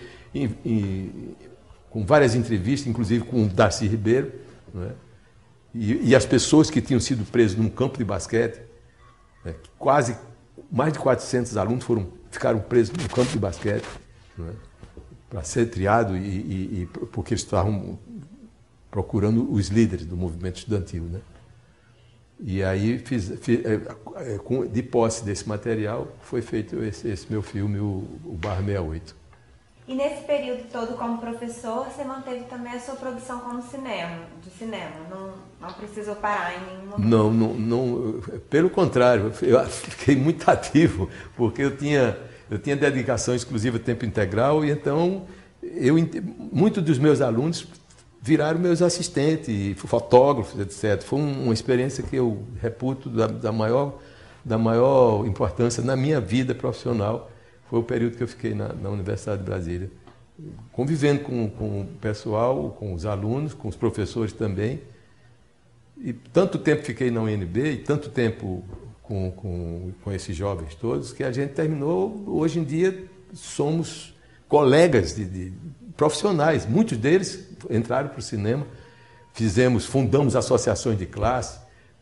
com várias entrevistas, inclusive com o Darcy Ribeiro, não é? E as pessoas que tinham sido presas num campo de basquete, né? Mais de 400 alunos ficaram presos num campo de basquete, não é? Para ser triado porque eles estavam procurando os líderes do movimento estudantil, né? E aí, de posse desse material, foi feito esse meu filme, o Bar 68. E nesse período todo como professor, você manteve também a sua produção de cinema? Não precisou parar em nenhum momento? Não, pelo contrário, eu fiquei muito ativo, porque eu tinha dedicação exclusiva tempo integral, e então muitos dos meus alunos viraram meus assistentes, fotógrafos, etc. Foi uma experiência que eu reputo da maior importância na minha vida profissional. Foi o período que eu fiquei na Universidade de Brasília, convivendo com o pessoal, com os alunos, com os professores também. E tanto tempo fiquei na UNB e tanto tempo com esses jovens todos, que a gente terminou, hoje em dia, somos colegas de profissionais. Muitos deles entraram para o cinema, fundamos associações de classe,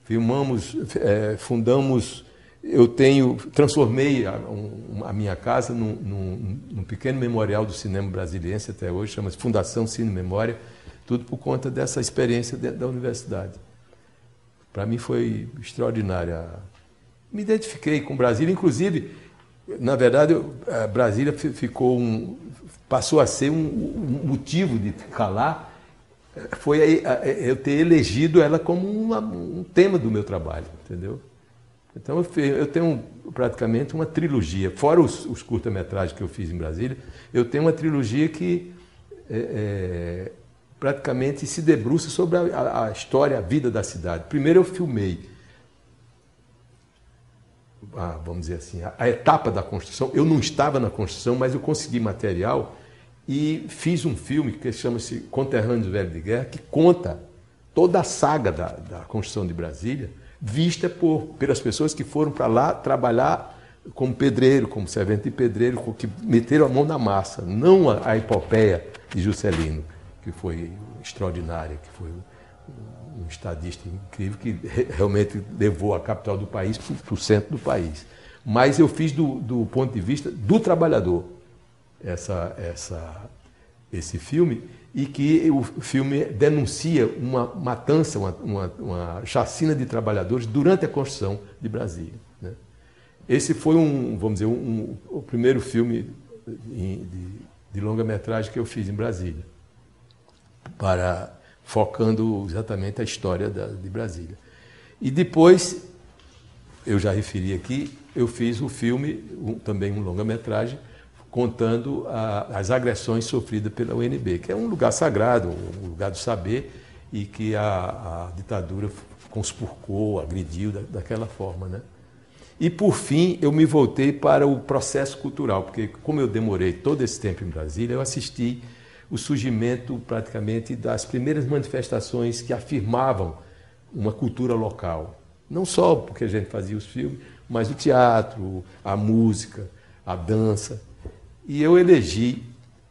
transformei a minha casa num pequeno memorial do cinema brasiliense até hoje, chama-se Fundação Cine Memória, tudo por conta dessa experiência dentro da universidade. Para mim foi extraordinária. Me identifiquei com Brasília, inclusive, na verdade, Brasília passou a ser um motivo de ficar lá, foi eu ter elegido ela como um tema do meu trabalho, entendeu? Então eu tenho praticamente uma trilogia, fora os curta-metragens que eu fiz em Brasília, eu tenho uma trilogia que praticamente se debruça sobre a história, a vida da cidade. Primeiro eu filmei, vamos dizer assim, a etapa da construção. Eu não estava na construção, mas eu consegui material e fiz um filme que chama-se Conterrâneos Velho de Guerra, que conta toda a saga da construção de Brasília, vista pelas pessoas que foram para lá trabalhar como pedreiro, como servente de pedreiro, que meteram a mão na massa, não a epopeia de Juscelino, que foi extraordinária, que foi um estadista incrível, que realmente levou a capital do país para o centro do país. Mas eu fiz do ponto de vista do trabalhador esse filme, e que o filme denuncia uma matança, uma chacina de trabalhadores durante a construção de Brasília, né? Esse foi vamos dizer, o primeiro filme de longa-metragem que eu fiz em Brasília, focando exatamente a história de Brasília. E depois, eu já referi aqui, eu fiz o filme, também um longa-metragem, contando as agressões sofridas pela UNB, que é um lugar sagrado, um lugar do saber, e que a ditadura conspurcou, agrediu daquela forma, né? E, por fim, eu me voltei para o processo cultural, porque, como eu demorei todo esse tempo em Brasília, eu assisti o surgimento, praticamente, das primeiras manifestações que afirmavam uma cultura local. Não só porque a gente fazia os filmes, mas o teatro, a música, a dança. E eu elegi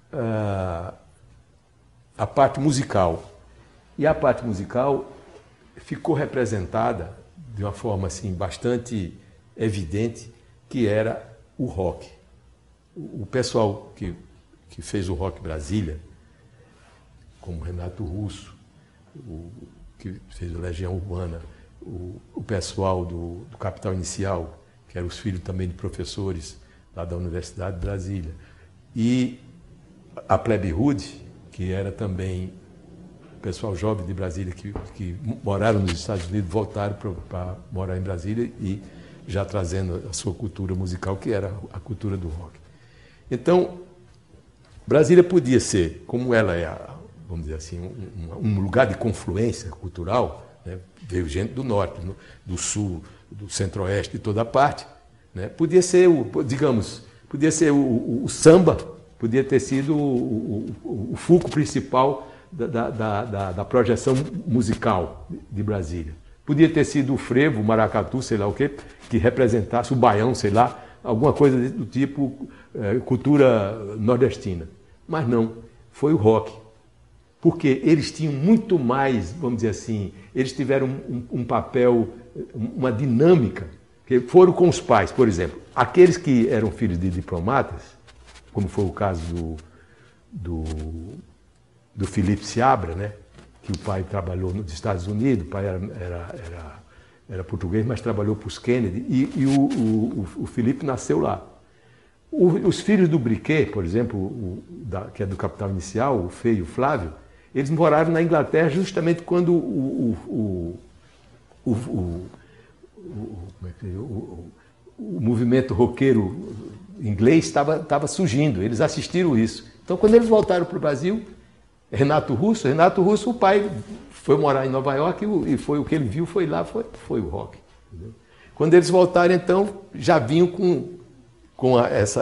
a parte musical. E a parte musical ficou representada de uma forma assim, bastante evidente, que era o rock. O pessoal que fez o Rock Brasília, como Renato Russo, que fez o Legião Urbana, o pessoal do Capital Inicial, que eram os filhos também de professores lá da Universidade de Brasília, e a Plebe Rude, que era também o pessoal jovem de Brasília que moraram nos Estados Unidos, voltaram para morar em Brasília e já trazendo a sua cultura musical, que era a cultura do rock. Então, Brasília podia ser, como ela é, vamos dizer assim, um lugar de confluência cultural, né? Veio gente do norte, do sul, do centro-oeste, de toda a parte, né? Podia ser, podia ser o samba, podia ter sido o foco principal da projeção musical de Brasília. Podia ter sido o frevo, o maracatu, sei lá o quê, que representasse o baião, sei lá, alguma coisa do tipo cultura nordestina. Mas não, foi o rock. Porque eles tinham muito mais, vamos dizer assim, eles tiveram um papel, uma dinâmica, que foram com os pais, por exemplo. Aqueles que eram filhos de diplomatas, como foi o caso do Felipe Seabra, né? Que o pai trabalhou nos Estados Unidos, o pai era português, mas trabalhou para os Kennedy, e o Felipe nasceu lá. Os filhos do Briquet, por exemplo, que é do Capital Inicial, o Fê e o Flávio, eles moraram na Inglaterra justamente quando o movimento roqueiro inglês estava surgindo, eles assistiram isso. Então, quando eles voltaram para o Brasil, Renato Russo, o pai foi morar em Nova York e foi o que ele viu, foi lá, foi o rock. Entendeu? Quando eles voltaram, então, já vinham com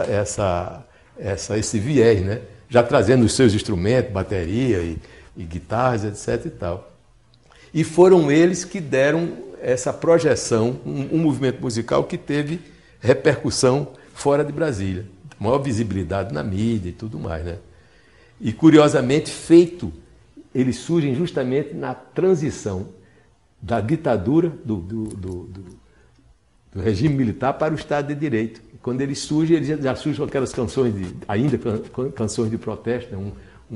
esse viés, né? Já trazendo os seus instrumentos, bateria e guitarras, etc. e tal. E foram eles que deram essa projeção, um movimento musical que teve repercussão fora de Brasília, maior visibilidade na mídia e tudo mais, né? E, curiosamente, eles surgem justamente na transição da ditadura, do regime militar para o Estado de Direito. E quando eles surgem, eles já surgem com aquelas canções, canções de protesto, né?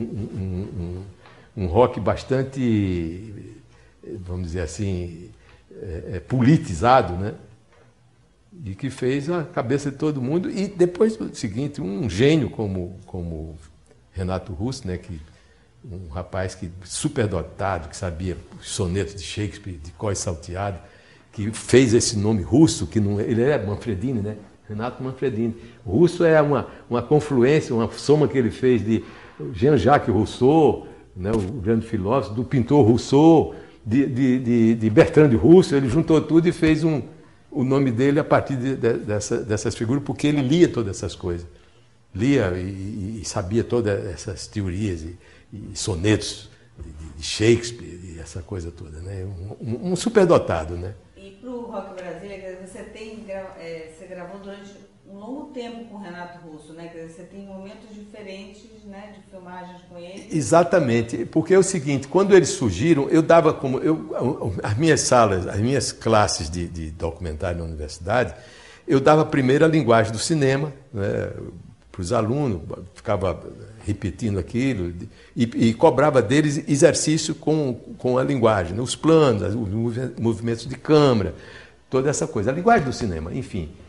Um rock bastante, vamos dizer assim, politizado, né? E que fez a cabeça de todo mundo. E depois o seguinte, um gênio como Renato Russo, né, um rapaz superdotado, que sabia os sonetos de Shakespeare, de cor e salteado, que fez esse nome Russo, ele é Manfredini, né? Renato Manfredini. O Russo é uma confluência, uma soma que ele fez de Jean-Jacques Rousseau, né, o grande filósofo, do pintor Rousseau, de Bertrand Russell. Ele juntou tudo e fez o nome dele a partir dessas figuras, porque ele lia todas essas coisas. Lia e sabia todas essas teorias e sonetos de Shakespeare e essa coisa toda, né? Um superdotado, né? E para o Rock Brasília, você gravou durante um longo tempo com o Renato Russo, né? Quer dizer, você tem momentos diferentes, né, de filmagens com ele. Exatamente, porque é o seguinte, quando eles surgiram, eu dava as minhas classes de documentário na universidade, eu dava primeiro a linguagem do cinema, né, para os alunos, ficava repetindo aquilo e cobrava deles exercício com a linguagem, né? Os planos, os movimentos de câmera, toda essa coisa, a linguagem do cinema, enfim.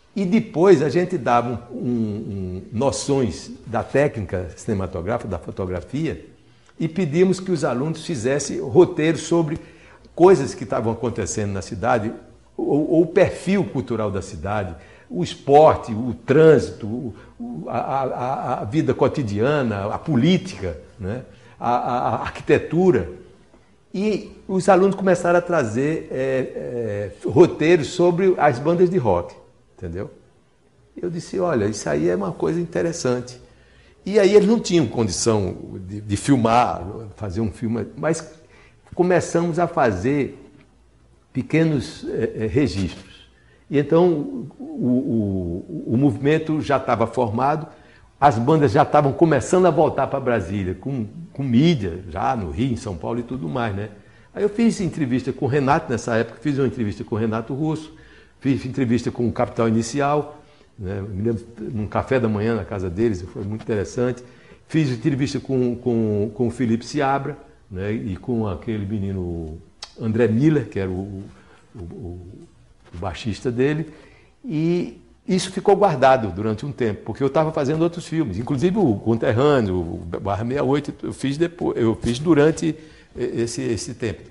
E depois a gente dava noções da técnica cinematográfica, da fotografia, e pedimos que os alunos fizessem roteiros sobre coisas que estavam acontecendo na cidade, ou o perfil cultural da cidade, o esporte, o trânsito, a vida cotidiana, a política, né? A arquitetura. E os alunos começaram a trazer roteiros sobre as bandas de rock, entendeu? Eu disse, olha, isso aí é uma coisa interessante. E aí eles não tinham condição de filmar, fazer um filme, mas começamos a fazer pequenos registros. E então o movimento já estava formado, as bandas já estavam começando a voltar para Brasília, com mídia, já no Rio, em São Paulo e tudo mais, né? Aí eu fiz entrevista com o Renato, nessa época, fiz uma entrevista com o Renato Russo, fiz entrevista com o Capital Inicial, né? Me lembro, num café da manhã na casa deles, foi muito interessante. Fiz entrevista com o Felipe Seabra, né? E com aquele menino André Miller, que era o baixista dele, e isso ficou guardado durante um tempo, porque eu estava fazendo outros filmes, inclusive o Conterrâneo, o Barra 68, eu fiz durante esse tempo.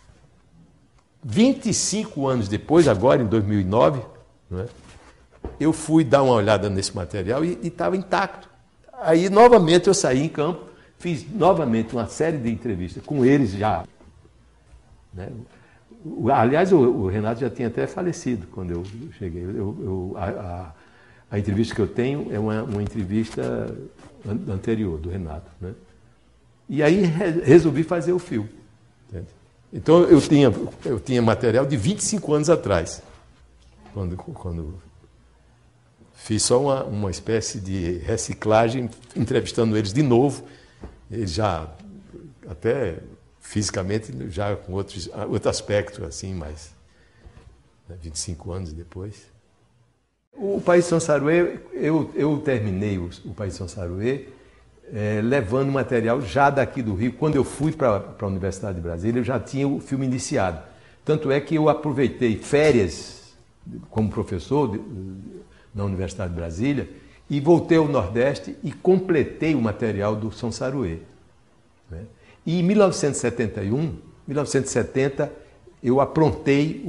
25 anos depois, agora em 2009, né, eu fui dar uma olhada nesse material e estava intacto. Aí, novamente, eu saí em campo, fiz novamente uma série de entrevistas com eles já, né? Aliás, o Renato já tinha até falecido quando eu cheguei. A entrevista que eu tenho é uma entrevista anterior do Renato, né? E aí resolvi fazer o filme. Entende? Então eu tinha material de 25 anos atrás, quando fiz só uma espécie de reciclagem, entrevistando eles de novo, eles já até fisicamente já com outro aspecto, assim, mas 25 anos depois. O País de São Saruê, eu terminei o País de São Saruê levando material já daqui do Rio. Quando eu fui para a Universidade de Brasília, eu já tinha o filme iniciado. Tanto é que eu aproveitei férias como professor na Universidade de Brasília e voltei ao Nordeste e completei o material do São Saruê, né? E em 1970, eu aprontei,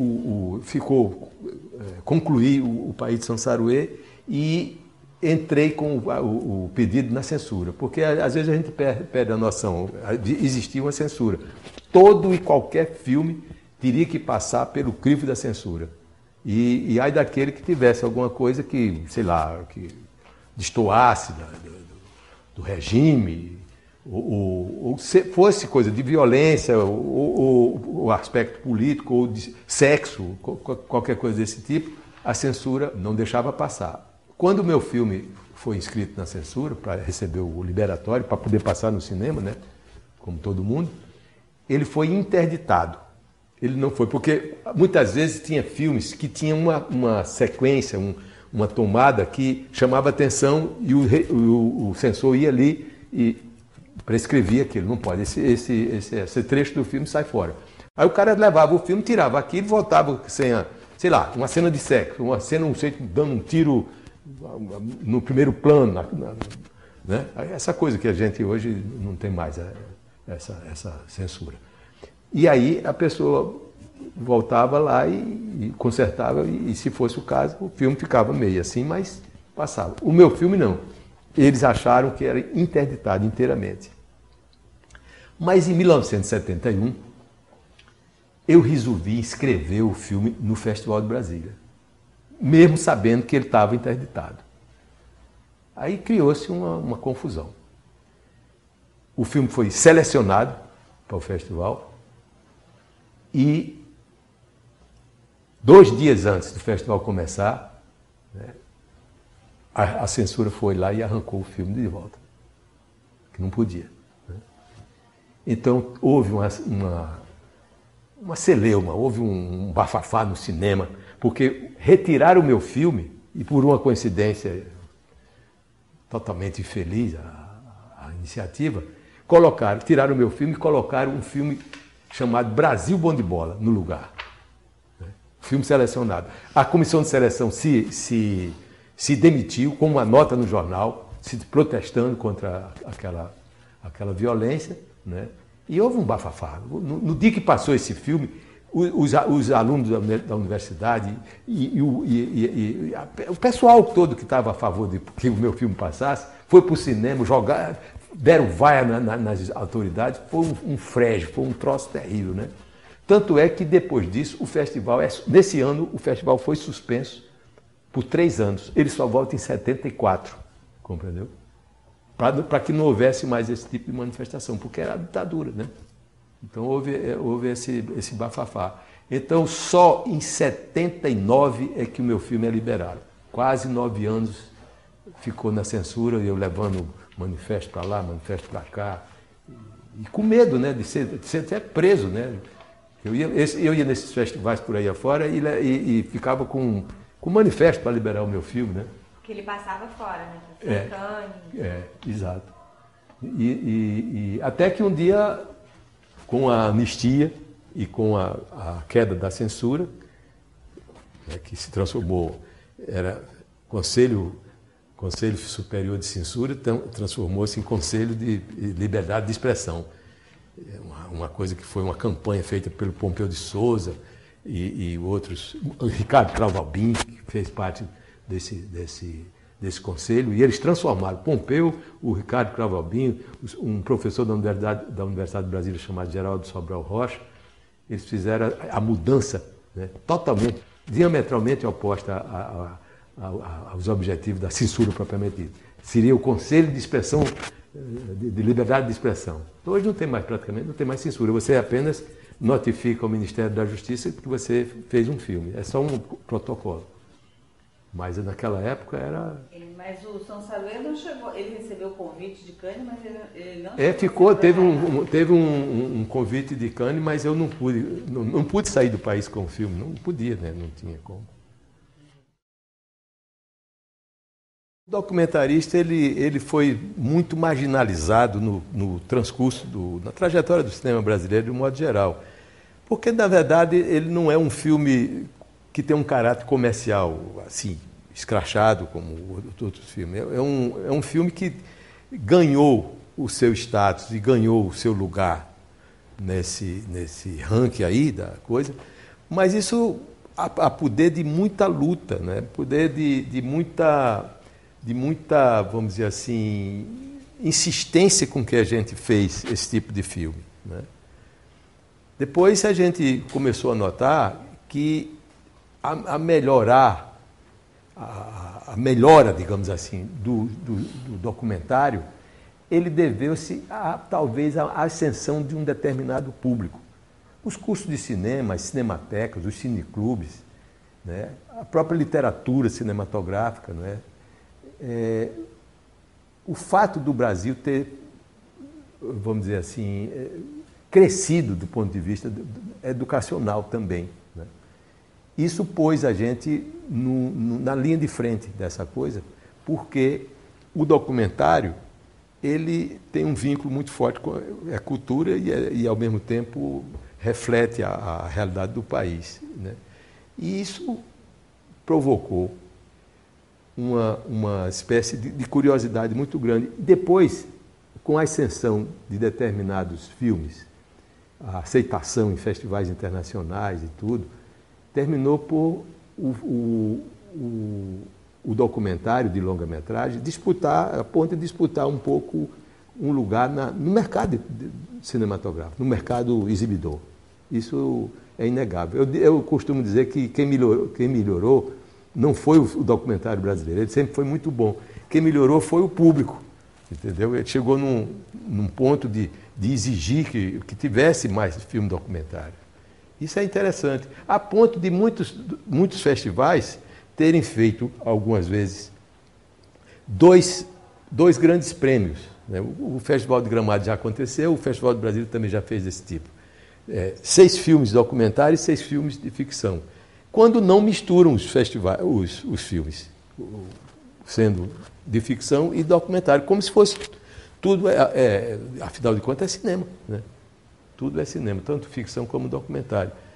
concluí o País de São Saruê e entrei com o pedido na censura, porque às vezes a gente perde a noção, existia uma censura. Todo e qualquer filme teria que passar pelo crivo da censura. E ai daquele que tivesse alguma coisa que, sei lá, que destoasse do regime, ou se fosse coisa de violência, ou aspecto político, ou de sexo, qualquer coisa desse tipo, a censura não deixava passar. Quando o meu filme foi inscrito na censura, para receber o liberatório, para poder passar no cinema, né, como todo mundo, ele foi interditado. Ele não foi, porque muitas vezes tinha filmes que tinham uma sequência, uma tomada que chamava atenção e o censor ia ali e prescrevia aquilo, não pode, esse trecho do filme sai fora. Aí o cara levava o filme, tirava aquilo e voltava sem, sei lá, uma cena de sexo, uma cena, dando um tiro no primeiro plano, né? Essa coisa que a gente hoje não tem mais, essa censura. E aí a pessoa voltava lá e consertava, e se fosse o caso, o filme ficava meio assim, mas passava. O meu filme não. Eles acharam que era interditado inteiramente. Mas em 1971, eu resolvi inscrever o filme no Festival de Brasília, mesmo sabendo que ele estava interditado. Aí criou-se uma confusão. O filme foi selecionado para o festival e 2 dias antes do festival começar, né, a censura foi lá e arrancou o filme de volta, que não podia, né? Então houve uma celeuma, houve um bafafá no cinema, porque retiraram o meu filme e, por uma coincidência totalmente infeliz, a iniciativa, tiraram o meu filme e colocaram um filme chamado Brasil Bom de Bola no lugar, né? filme selecionado. A comissão de seleção se demitiu com uma nota no jornal, se protestando contra aquela violência, né? E houve um bafafá. No dia que passou esse filme, os alunos da universidade e o pessoal todo que estava a favor de que o meu filme passasse, foi para o cinema, deram vaia nas autoridades, foi um frégio, foi um troço terrível, né? Tanto é que depois disso, nesse ano, o festival foi suspenso por 3 anos. Ele só volta em 74, compreendeu? Para que não houvesse mais esse tipo de manifestação, porque era a ditadura, né? Então houve esse bafafá. Então só em 79 é que o meu filme é liberado. Quase 9 anos ficou na censura, eu levando manifesto para lá, manifesto para cá, e com medo, né, de ser até preso, né? Eu ia nesses festivais por aí afora e ficava com manifesto para liberar o meu filme, né? Porque ele passava fora, né? Exato. E até que um dia, com a anistia e com a queda da censura, né, que se transformou, era Conselho Superior de Censura, transformou-se em Conselho de Liberdade de Expressão. Uma coisa que foi uma campanha feita pelo Pompeu de Souza e outros, o Ricardo Cravo Albim, que fez parte desse conselho, e eles transformaram Pompeu, o Ricardo Cravo Albim, um professor da Universidade de Brasília chamado Geraldo Sobral Rocha, eles fizeram a mudança, né, totalmente, diametralmente oposta aos objetivos da censura propriamente dita. Seria o Conselho de Expressão, de Liberdade de Expressão. Então, hoje praticamente não tem mais censura, você apenas notifica ao Ministério da Justiça que você fez um filme, é só um protocolo. Mas naquela época era... Mas o São Salvador não chegou, ele recebeu o convite de Cannes, mas ele não chegou. Teve um convite de Cannes, mas eu não pude sair do país com o filme, não podia, né? Não tinha como. O documentarista ele foi muito marginalizado no transcurso, na trajetória do cinema brasileiro de um modo geral. Porque, na verdade, ele não é um filme que tem um caráter comercial, assim, escrachado como outros filmes. É um filme que ganhou o seu status e ganhou o seu lugar nesse ranking aí da coisa, mas isso a poder de muita luta, né? Poder de muita, vamos dizer assim, insistência com que a gente fez esse tipo de filme, né? Depois a gente começou a notar que a melhora, digamos assim, do documentário, ele deveu-se talvez à ascensão de um determinado público. Os cursos de cinema, as cinematecas, os cineclubes, né? A própria literatura cinematográfica, né? O fato do Brasil ter, vamos dizer assim, crescido do ponto de vista educacional também, né? Isso pôs a gente na linha de frente dessa coisa, porque o documentário ele tem um vínculo muito forte com a cultura e ao mesmo tempo, reflete a realidade do país, né? E isso provocou uma espécie de curiosidade muito grande. Depois, com a ascensão de determinados filmes, a aceitação em festivais internacionais e tudo, terminou por o documentário de longa-metragem a ponto de disputar um pouco um lugar no mercado cinematográfico, no mercado exibidor. Isso é inegável. Eu costumo dizer que quem melhorou não foi o documentário brasileiro, ele sempre foi muito bom. Quem melhorou foi o público, entendeu? Ele chegou num ponto de exigir que tivesse mais filme documentário. Isso é interessante. A ponto de muitos festivais terem feito, algumas vezes, dois grandes prêmios, né? O Festival de Gramado já aconteceu, o Festival do Brasil também já fez esse tipo. 6 filmes documentários e 6 filmes de ficção. Quando não misturam os filmes, sendo de ficção e documentário, como se fosse tudo, afinal de contas, é cinema, né? Tudo é cinema, tanto ficção como documentário.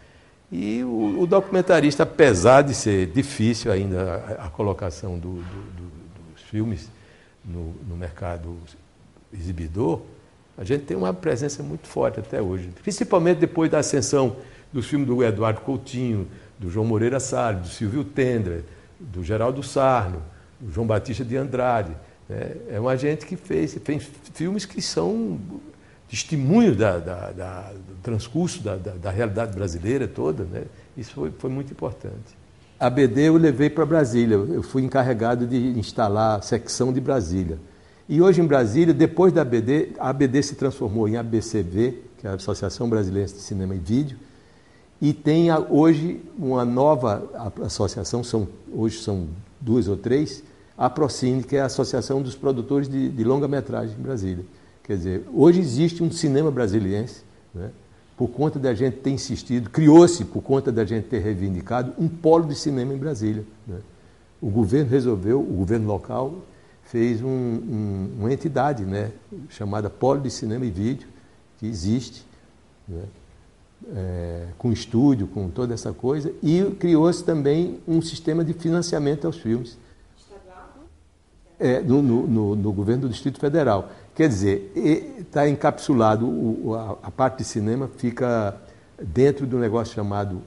E o documentarista, apesar de ser difícil ainda a colocação dos filmes no mercado exibidor, a gente tem uma presença muito forte até hoje, principalmente depois da ascensão dos filmes do Eduardo Coutinho, do João Moreira Salles, do Silvio Tendler, do Geraldo Sarno, do João Batista de Andrade. Né? É uma gente que fez filmes que são testemunhos do transcurso da realidade brasileira toda. Né? Isso foi muito importante. A BD eu levei para Brasília, eu fui encarregado de instalar a secção de Brasília. E hoje em Brasília, depois da ABD, a ABD se transformou em ABCV, que é a Associação Brasileira de Cinema e Vídeo, e tem hoje uma nova associação, hoje são 2 ou 3, a Procine, que é a Associação dos Produtores de Longa-Metragem em Brasília. Quer dizer, hoje existe um cinema brasiliense, né, por conta da gente ter insistido, criou-se por conta da gente ter reivindicado um polo de cinema em Brasília. Né. O governo resolveu, o governo local fez uma entidade, né, chamada Polo de Cinema e Vídeo, que existe, né, com estúdio, com toda essa coisa, e criou-se também um sistema de financiamento aos filmes. No governo do Distrito Federal. Quer dizer, está encapsulado, a parte de cinema fica dentro do negócio chamado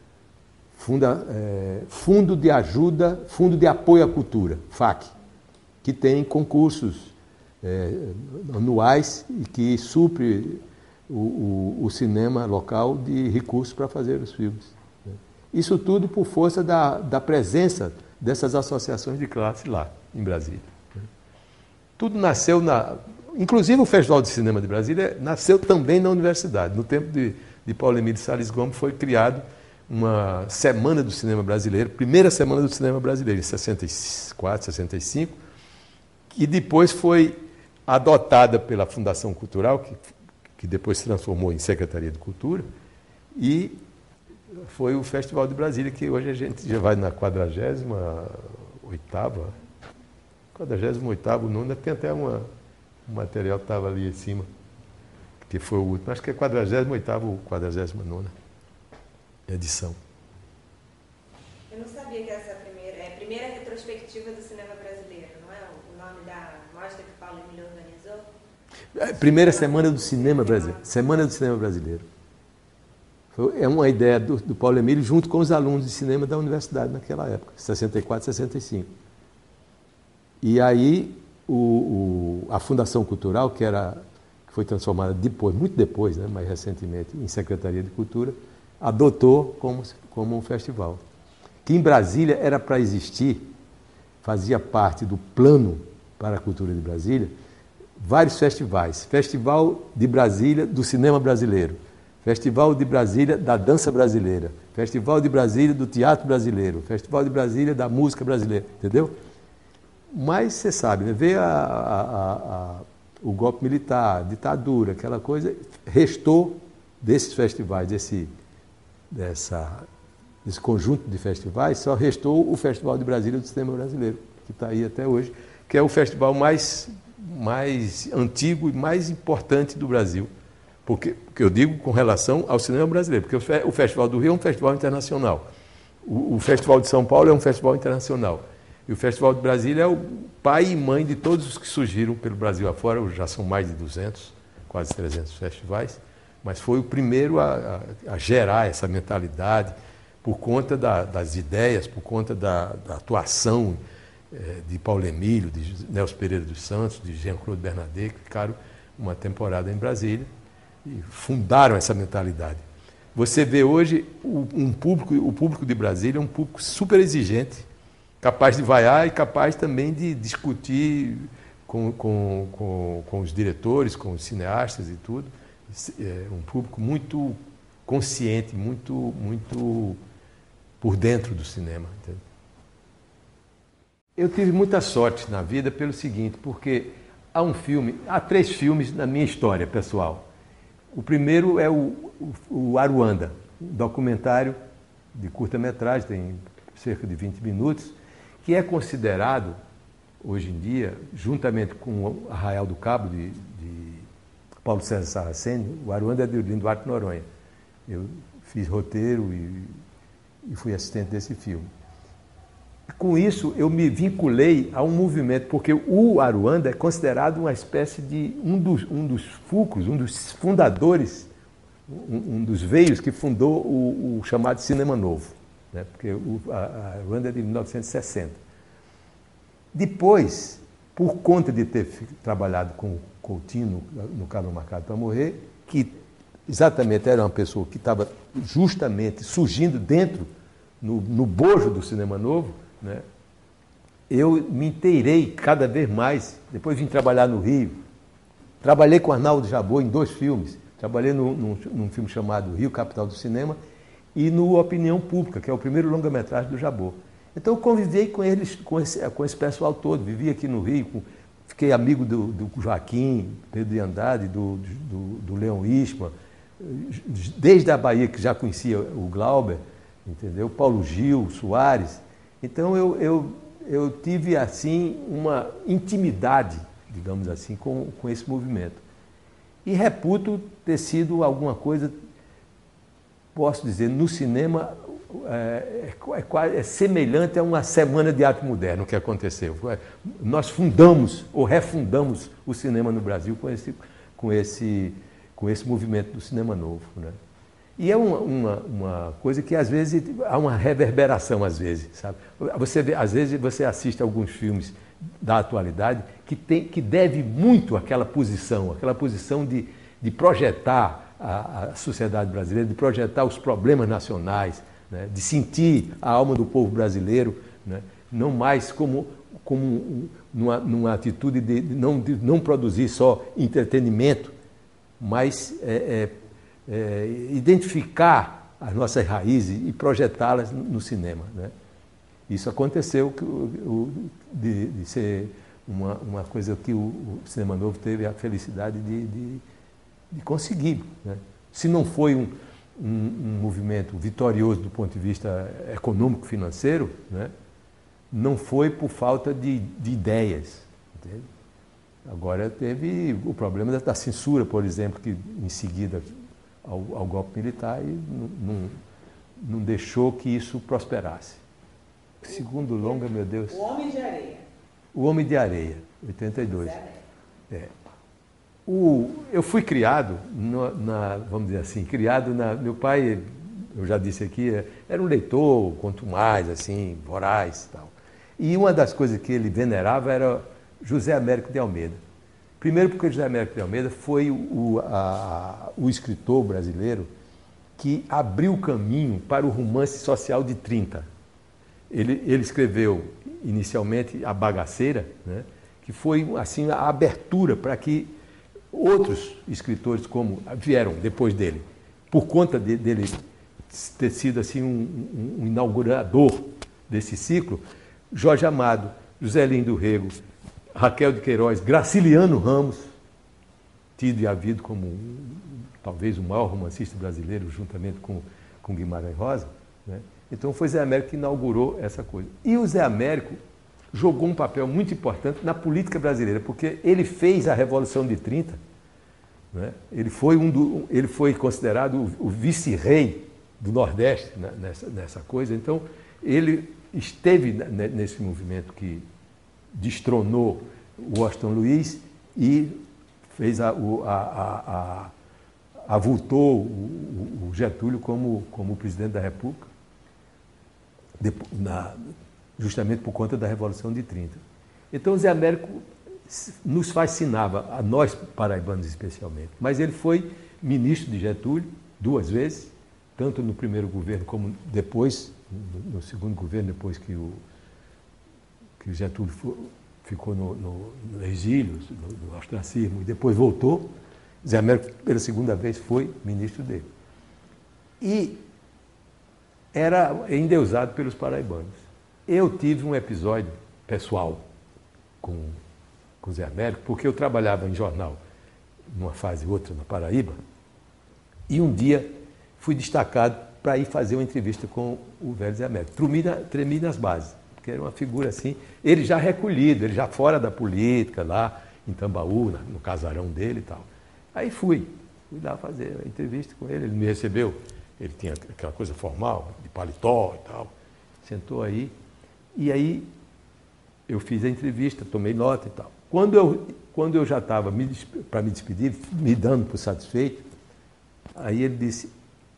Fundo de Apoio à Cultura, FAC, que tem concursos anuais e que supre o cinema local de recursos para fazer os filmes. Né? Isso tudo por força da presença dessas associações de classe lá, em Brasília. Né? Tudo nasceu inclusive o Festival de Cinema de Brasília nasceu também na universidade. No tempo de Paulo Emílio Salles Gomes foi criado uma Semana do Cinema Brasileiro, primeira Semana do Cinema Brasileiro, em 64, 65, e depois foi adotada pela Fundação Cultural, que depois se transformou em Secretaria de Cultura, e foi o Festival de Brasília, que hoje a gente já vai na 48ª, nona, tem até um material que estava ali em cima, que foi o último, acho que é 48ª ou 49ª edição. Eu não sabia que essa é a primeira retrospectiva do cinema brasileiro, não é o nome da mostra que o Paulo Emílio organizou? Primeira Semana do Cinema Brasileiro. Semana do Cinema Brasileiro. É uma ideia do Paulo Emílio junto com os alunos de cinema da universidade naquela época, 64, 65. E aí a Fundação Cultural, que foi transformada depois, muito depois, né, mais recentemente, em Secretaria de Cultura, adotou como um festival. Que em Brasília era para existir, fazia parte do plano para a cultura de Brasília, vários festivais. Festival de Brasília do cinema brasileiro, Festival de Brasília da dança brasileira, Festival de Brasília do teatro brasileiro, Festival de Brasília da música brasileira, entendeu? Mas você sabe, né? Veio o golpe militar, a ditadura, aquela coisa, restou desses festivais, desse conjunto de festivais, só restou o Festival de Brasília do Cinema Brasileiro, que está aí até hoje, que é o festival mais antigo e mais importante do Brasil. Porque eu digo com relação ao cinema brasileiro, porque o Festival do Rio é um festival internacional, o Festival de São Paulo é um festival internacional, e o Festival de Brasília é o pai e mãe de todos os que surgiram pelo Brasil afora, já são mais de 200, quase 300 festivais, mas foi o primeiro a gerar essa mentalidade por conta das ideias, por conta da atuação de Paulo Emílio, de Nelson Pereira dos Santos, de Jean-Claude Bernardet, que ficaram uma temporada em Brasília e fundaram essa mentalidade. Você vê hoje o público de Brasília é um público super exigente, capaz de vaiar e capaz também de discutir com os diretores, com os cineastas e tudo. É um público muito consciente, muito por dentro do cinema. Entendeu? Eu tive muita sorte na vida pelo seguinte, porque há 3 filmes na minha história pessoal. O primeiro é o Aruanda, um documentário de curta-metragem, tem cerca de 20 minutos, que é considerado, hoje em dia, juntamente com o Arraial do Cabo, de Paulo César Saraceni, o Aruanda é de Duarte Noronha. Eu fiz roteiro e fui assistente desse filme. Com isso, eu me vinculei a um movimento, porque o Aruanda é considerado uma espécie de um dos fulcros, um dos fundadores, um dos veios que fundou o chamado Cinema Novo, né? Porque a Aruanda é de 1960. Depois, por conta de ter trabalhado com o Coutinho no Cabra Marcado para Morrer, que exatamente era uma pessoa que estava justamente surgindo dentro, no bojo do Cinema Novo, né? Eu me inteirei cada vez mais. Depois vim trabalhar no Rio. Trabalhei com Arnaldo Jabbour em 2 filmes. Trabalhei num filme chamado Rio, Capital do Cinema, e no Opinião Pública, que é o primeiro longa-metragem do Jabbour. Então eu convivei com eles, com esse pessoal todo. Vivi aqui no Rio, fiquei amigo do Joaquim, Pedro de Andrade, do Leon Isma, desde a Bahia, que já conhecia o Glauber, entendeu? Paulo Gil, Soares. Então eu tive assim uma intimidade, digamos assim, com esse movimento. E reputo ter sido alguma coisa, posso dizer, no cinema é semelhante a uma semana de arte moderno que aconteceu. Nós fundamos ou refundamos o cinema no Brasil com esse movimento do Cinema Novo, né? E é uma coisa que às vezes há uma reverberação, às vezes, sabe? Às vezes você assiste alguns filmes da atualidade que deve muito àquela posição de projetar a sociedade brasileira, de projetar os problemas nacionais, né? De sentir a alma do povo brasileiro, né? Não mais como numa atitude de não produzir só entretenimento, mas identificar as nossas raízes e projetá-las no cinema, né? Isso aconteceu de ser uma coisa que o Cinema Novo teve a felicidade de conseguir, né? Se não foi um movimento vitorioso do ponto de vista econômico-financeiro, né? Não foi por falta de ideias, entende? Agora teve o problema da censura, por exemplo, que em seguida ao golpe militar e não deixou que isso prosperasse. Segundo longa, meu Deus. O Homem de Areia. O Homem de Areia, 82. Eu fui criado, vamos dizer assim, meu pai, eu já disse aqui, era um leitor, quanto mais, assim, voraz e tal. E uma das coisas que ele venerava era José Américo de Almeida. Primeiro porque José Américo de Almeida foi o escritor brasileiro que abriu o caminho para o romance social de 30. Ele escreveu inicialmente A Bagaceira, né, que foi assim a abertura para que outros escritores como vieram depois dele, por conta dele ter sido assim um inaugurador desse ciclo. Jorge Amado, José Lins do Rego, Raquel de Queiroz, Graciliano Ramos, tido e havido como talvez o maior romancista brasileiro, juntamente com Guimarães Rosa, né? Então foi Zé Américo que inaugurou essa coisa. E o Zé Américo jogou um papel muito importante na política brasileira, porque ele fez a Revolução de 30, né? Ele foi considerado o vice-rei do Nordeste, né, nessa coisa. Então ele esteve nesse movimento que destronou o Washington Luiz e fez avultou o Getúlio como presidente da República, justamente por conta da Revolução de 30. Então o Zé Américo nos fascinava, a nós paraibanos especialmente, mas ele foi ministro de Getúlio 2 vezes, tanto no primeiro governo como depois, no segundo governo, depois que o Getúlio ficou no exílio, no ostracismo, e depois voltou. Zé Américo, pela segunda vez, foi ministro dele. E era endeusado pelos paraibanos. Eu tive um episódio pessoal com Zé Américo, porque eu trabalhava em jornal, numa fase ou outra, na Paraíba, e um dia fui destacado para ir fazer uma entrevista com o velho Zé Américo. Tremi nas bases, porque era uma figura assim, ele já recolhido, ele já fora da política, lá em Tambaú, no casarão dele e tal. Aí fui lá fazer a entrevista com ele, ele me recebeu ele tinha aquela coisa formal, de paletó e tal. Sentou aí, e aí eu fiz a entrevista, tomei nota e tal. Quando eu já estava para me despedir, me dando por satisfeito, aí ele disse,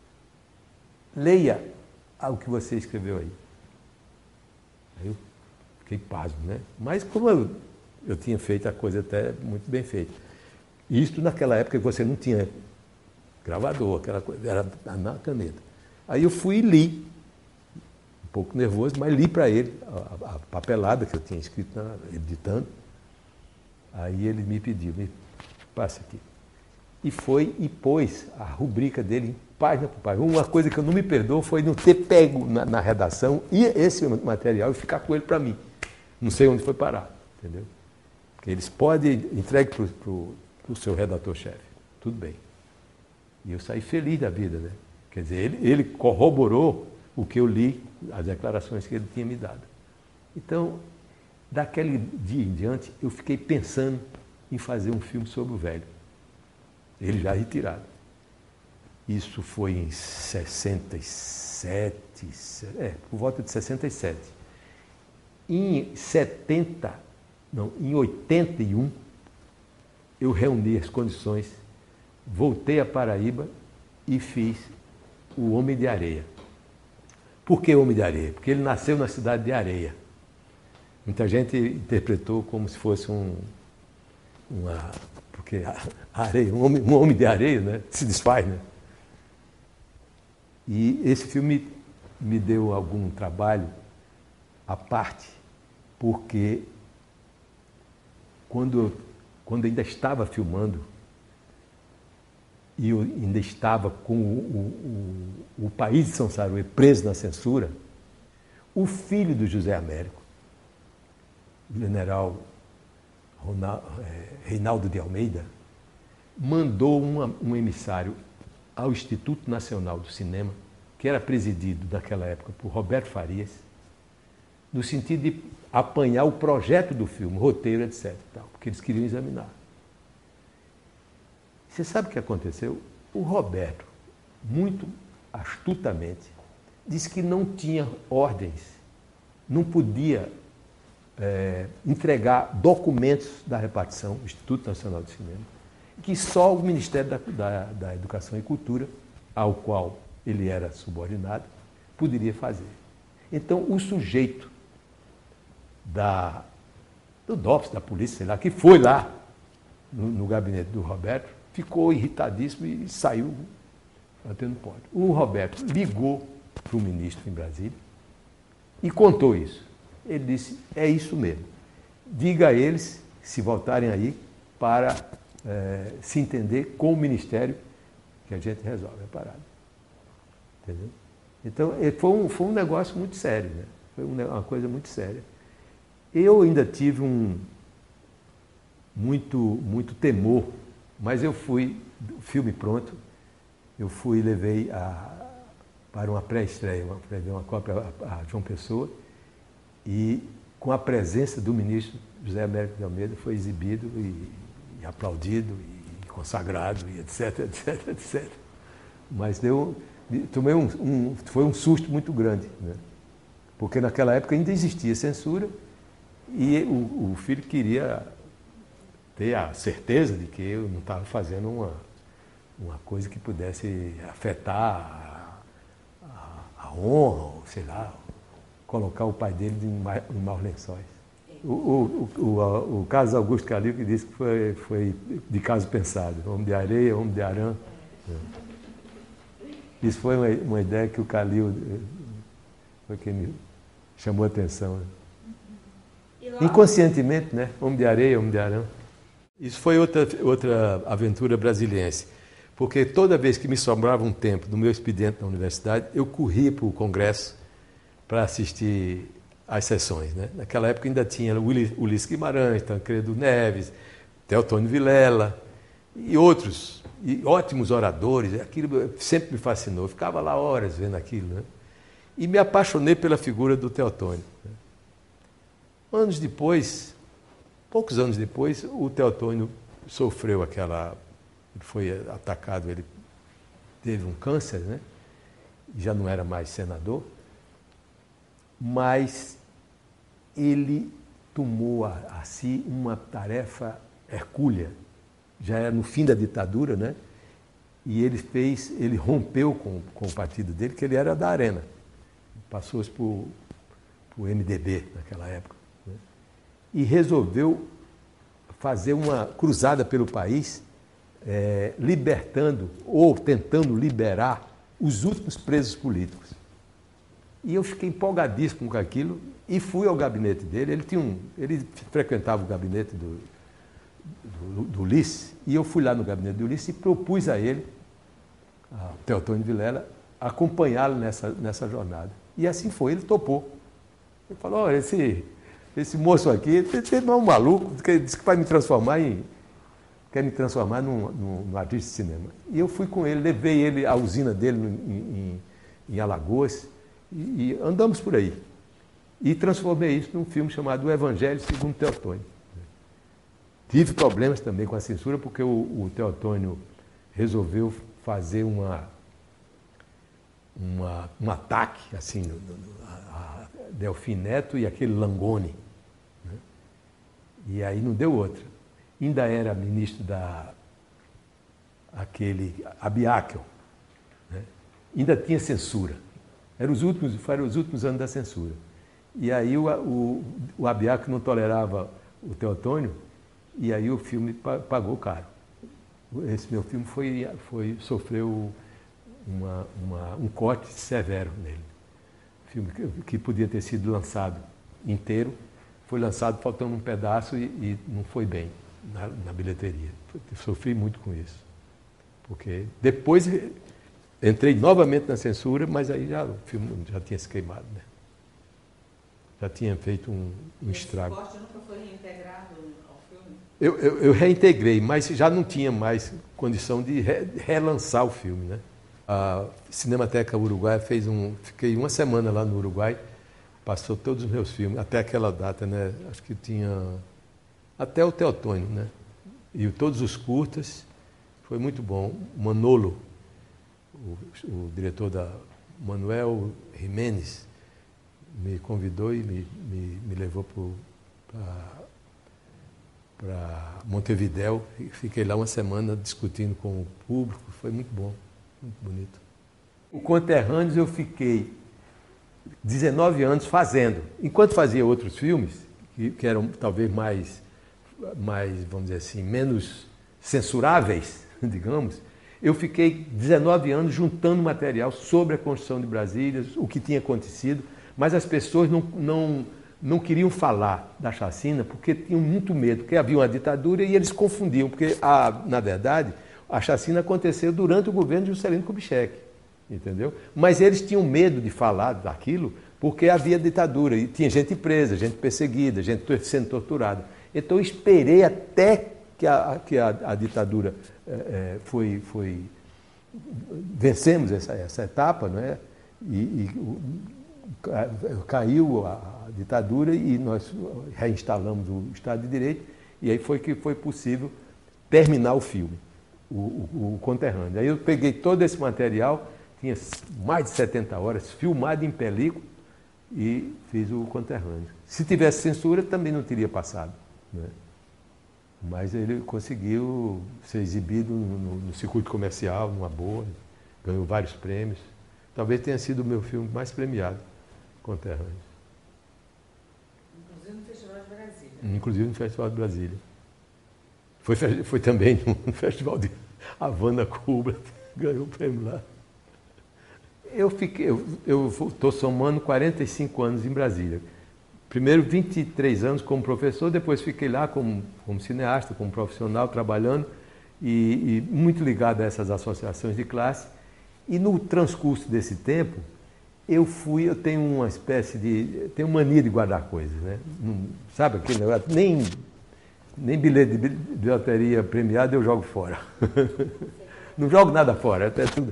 leia o que você escreveu aí. Aí eu fiquei pasmo, né? Mas como eu tinha feito a coisa até muito bem feita. Isso naquela época que você não tinha gravador, aquela coisa, era na caneta. Aí eu fui e li, um pouco nervoso, mas li para ele a papelada que eu tinha escrito, editando. Aí ele me pediu, me passa aqui. E foi e pôs a rubrica dele página por página. Uma coisa que eu não me perdoo foi não ter pego na redação e esse material e ficar com ele para mim. Não sei onde foi parar, entendeu? Porque eles podem entregue para o seu redator-chefe. Tudo bem. E eu saí feliz da vida, né? Quer dizer, ele corroborou o que eu li, as declarações que ele tinha me dado. Então, daquele dia em diante, eu fiquei pensando em fazer um filme sobre o velho. Ele já retirado. Isso foi em 67, por volta de 67. Em 81, eu reuni as condições, voltei à Paraíba e fiz O Homem de Areia. Por que Homem de Areia? Porque ele nasceu na cidade de Areia. Muita gente interpretou como se fosse porque a areia, um homem de areia, né, se desfaz, né? E esse filme me deu algum trabalho à parte, porque quando ainda estava filmando e eu ainda estava com o país de São Saruê preso na censura, o filho do José Américo, o general Reinaldo de Almeida, mandou um emissário ao Instituto Nacional do Cinema, que era presidido naquela época por Roberto Farias, no sentido de apanhar o projeto do filme, o roteiro, etc. Porque eles queriam examinar. Você sabe o que aconteceu? O Roberto, muito astutamente, disse que não tinha ordens, não podia entregar documentos da repartição do Instituto Nacional do Cinema, que só o Ministério da Educação e Cultura, ao qual ele era subordinado, poderia fazer. Então, o sujeito do DOPS, da polícia, sei lá, que foi lá no gabinete do Roberto, ficou irritadíssimo e saiu batendo porta. O Roberto ligou para o ministro em Brasília e contou isso. Ele disse, é isso mesmo. Diga a eles, se voltarem aí, para se entender com o Ministério, que a gente resolve a parada. Entendeu? Então, foi um negócio muito sério, né? Foi uma coisa muito séria. Eu ainda tive muito temor, mas eu fui, o filme pronto, levei para uma pré-estreia, uma cópia a João Pessoa, e com a presença do ministro José Américo de Almeida foi exibido e aplaudido e consagrado e etc, etc, etc. Mas tomei foi um susto muito grande, né? Porque naquela época ainda existia censura e o filho queria ter a certeza de que eu não estava fazendo uma coisa que pudesse afetar a honra, ou sei lá, colocar o pai dele em maus lençóis. O Carlos Augusto Calil que disse que foi de caso pensado, homem de areia, homem de arã. Isso foi uma ideia que o Calil foi quem me chamou a atenção. Né? Inconscientemente, né? Homem de areia, homem de arã. Isso foi outra aventura brasiliense, porque toda vez que me sobrava um tempo do meu expediente na universidade, eu corria para o congresso para assistir às sessões, né? Naquela época ainda tinha Ulisses Guimarães, Tancredo Neves, Teotônio Vilela e outros, e ótimos oradores. Aquilo sempre me fascinou. Eu ficava lá horas vendo aquilo, né? E me apaixonei pela figura do Teotônio. Né? Poucos anos depois, o Teotônio sofreu ele foi atacado, ele teve um câncer, né? já não era mais senador, mas ele tomou a si uma tarefa hercúlea, já era no fim da ditadura, né? E ele rompeu com o partido dele, que ele era da Arena, passou-se para o MDB naquela época, né? E resolveu fazer uma cruzada pelo país, libertando ou tentando liberar os últimos presos políticos. E eu fiquei empolgadíssimo com aquilo e fui ao gabinete dele. Ele frequentava o gabinete do Ulisses, e eu fui lá no gabinete do Ulisses e propus a ele, a Teotônio Vilela, acompanhá-lo nessa jornada. E assim foi, ele topou. Ele falou: olha, esse moço aqui, ele não é um maluco, disse que vai me transformar quer me transformar num artista de cinema. E eu fui com ele, levei ele à usina dele em Alagoas, e andamos por aí. E transformei isso num filme chamado O Evangelho segundo Teotônio. Tive problemas também com a censura, porque o Teotônio resolveu fazer um ataque assim, a Delfim Neto e aquele Langoni, né? E aí não deu outra. Ainda era ministro aquele Abiakel, né? Ainda tinha censura. Foram os últimos anos da censura. E aí o Abiakel não tolerava o Teotônio, e aí o filme pagou caro. Esse meu filme sofreu um corte severo nele. Filme que podia ter sido lançado inteiro, foi lançado faltando um pedaço e não foi bem na bilheteria. Sofri muito com isso. Porque depois entrei novamente na censura, mas aí o filme já tinha se queimado, né? Já tinha feito um estrago. Esse corte nunca foi reintegrado ao filme? Eu reintegrei, mas já não tinha mais condição de relançar o filme, né? A Cinemateca Uruguaia fiquei uma semana lá no Uruguai, passou todos os meus filmes, até aquela data, né? Acho que tinha até o Teotônio, né? E todos os curtas, foi muito bom. Manolo, o diretor Manuel Jiménez, me convidou e me levou para Montevidéu. Fiquei lá uma semana discutindo com o público, foi muito bom, muito bonito. O Conterrâneos eu fiquei 19 anos fazendo. Enquanto fazia outros filmes, que eram talvez mais, vamos dizer assim, menos censuráveis, digamos, eu fiquei 19 anos juntando material sobre a construção de Brasília, o que tinha acontecido, mas as pessoas não queriam falar da chacina porque tinham muito medo, porque havia uma ditadura e eles confundiam, porque, na verdade, a chacina aconteceu durante o governo de Juscelino Kubitschek, entendeu? Mas eles tinham medo de falar daquilo porque havia ditadura e tinha gente presa, gente perseguida, gente sendo torturada. Então eu esperei até que a ditadura vencemos essa etapa, não é? Caiu a ditadura e nós reinstalamos o Estado de Direito, e aí foi que foi possível terminar o filme, o Conterrâneo. Aí eu peguei todo esse material, tinha mais de 70 horas, filmado em película, e fiz o Conterrâneo. Se tivesse censura, também não teria passado, né? Mas ele conseguiu ser exibido no circuito comercial, numa boa, ganhou vários prêmios. Talvez tenha sido o meu filme mais premiado, Conterrâneos. Inclusive no Festival de Brasília. Inclusive no Festival de Brasília. Foi também no Festival de Havana, Cuba, ganhou o prêmio lá. Eu estou somando 45 anos em Brasília. Primeiro 23 anos como professor, depois fiquei lá como cineasta, como profissional, trabalhando, e muito ligado a essas associações de classe. E no transcurso desse tempo, eu tenho uma espécie tenho mania de guardar coisas, né? Não, sabe aquele negócio? Nem bilhete de loteria premiado eu jogo fora. Não jogo nada fora, até tudo.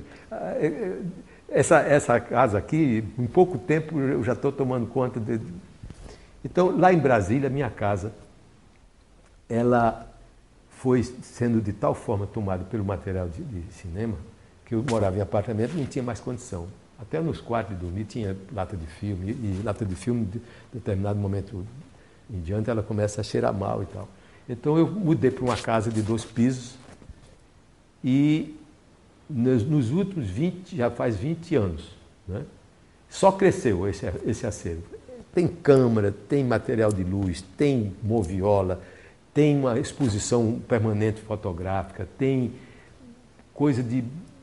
Essa casa aqui, em pouco tempo eu já estou tomando conta de... Então, lá em Brasília, minha casa, ela foi sendo de tal forma tomada pelo material de cinema, que eu morava em apartamento e não tinha mais condição. Até nos quartos de dormir tinha lata de filme, e lata de filme, de determinado momento em diante, ela começa a cheirar mal e tal. Então eu mudei para uma casa de 2 pisos e nos últimos 20, já faz 20 anos, né? Só cresceu esse acervo. Tem câmara, tem material de luz, tem moviola, tem uma exposição permanente fotográfica, tem coisa de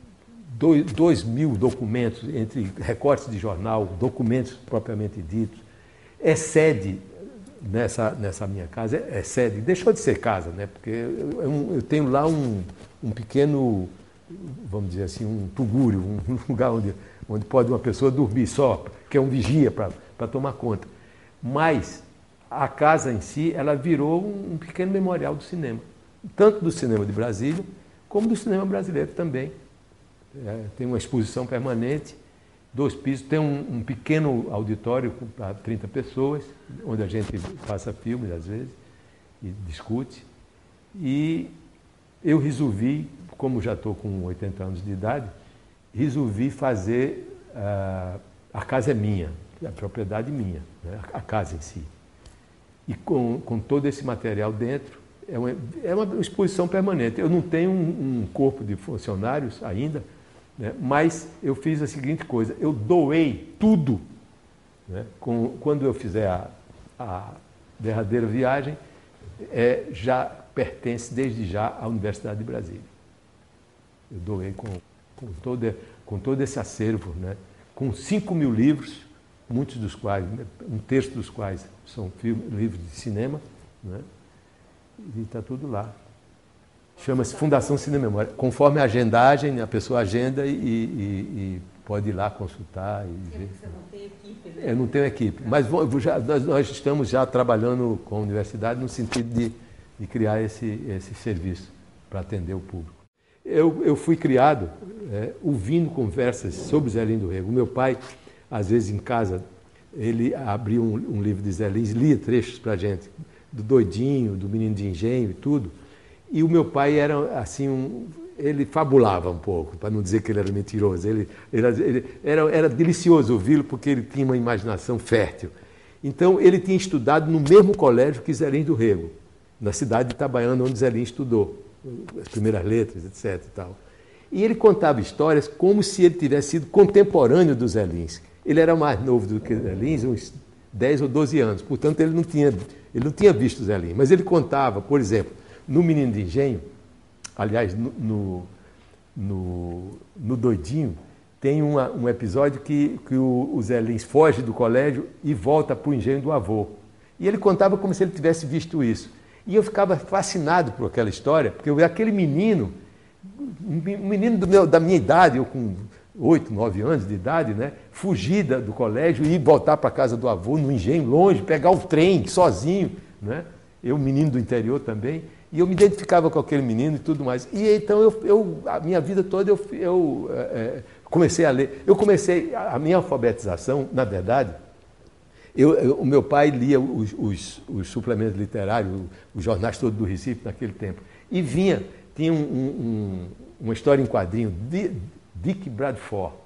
2.000 documentos, entre recortes de jornal, documentos propriamente ditos. É sede nessa minha casa, é sede, deixou de ser casa, né? Porque eu tenho lá um pequeno, vamos dizer assim, um tugúrio, um lugar onde pode uma pessoa dormir só, que é um vigia para tomar conta. Mas a casa em si, ela virou um pequeno memorial do cinema, tanto do cinema de Brasília, como do cinema brasileiro também. Tem uma exposição permanente, 2 pisos, tem um pequeno auditório para 30 pessoas, onde a gente passa filmes às vezes e discute. E eu resolvi, como já estou com 80 anos de idade, resolvi fazer, a casa é minha, a propriedade minha, né? A casa em si. E com todo esse material dentro, é uma exposição permanente. Eu não tenho um corpo de funcionários ainda, né? Mas eu fiz a seguinte coisa, eu doei tudo, né? Quando eu fizer a derradeira viagem, já pertence desde já à Universidade de Brasília. Eu doei com todo esse acervo, né? Com 5.000 livros, muitos dos quais, um terço dos quais são livros de cinema, né? E está tudo lá. Chama-se Fundação Cine Memória. Conforme a agendagem, a pessoa agenda e pode ir lá consultar. E ver. Você não tem equipe, né? Eu não tenho equipe, mas nós estamos já trabalhando com a universidade no sentido de criar esse serviço para atender o público. Eu fui criado ouvindo conversas sobre Zé Lins do Rego. O meu pai, às vezes em casa, ele abria um livro de Zé Lins, lia trechos para a gente, do Doidinho, do Menino de Engenho e tudo. E o meu pai era assim, ele fabulava um pouco, para não dizer que ele era mentiroso. Era delicioso ouvi-lo porque ele tinha uma imaginação fértil. Então, ele tinha estudado no mesmo colégio que Zé Lins do Rego, na cidade de Itabaiana, onde Zé Lins estudou as primeiras letras, etc. E tal. E ele contava histórias como se ele tivesse sido contemporâneo do Zé Lins. Ele era mais novo do que Zé Lins, uns 10 ou 12 anos. Portanto, ele não tinha visto Zé Lins. Mas ele contava, por exemplo, no Menino de Engenho, aliás, no Doidinho, tem um episódio que o Zé Lins foge do colégio e volta para o engenho do avô. E ele contava como se ele tivesse visto isso. E eu ficava fascinado por aquela história, porque eu vi aquele menino, um menino da minha idade, eu com 8, 9 anos de idade, né, fugir do colégio e voltar para a casa do avô, no engenho, longe, pegar o trem sozinho, né? Eu, menino do interior também. E eu me identificava com aquele menino e tudo mais. E então, a minha vida toda, eu comecei a ler. Eu comecei, a minha alfabetização, na verdade, o meu pai lia os suplementos literários, os jornais todos do Recife naquele tempo. E tinha uma história em quadrinho, Dick Bradford.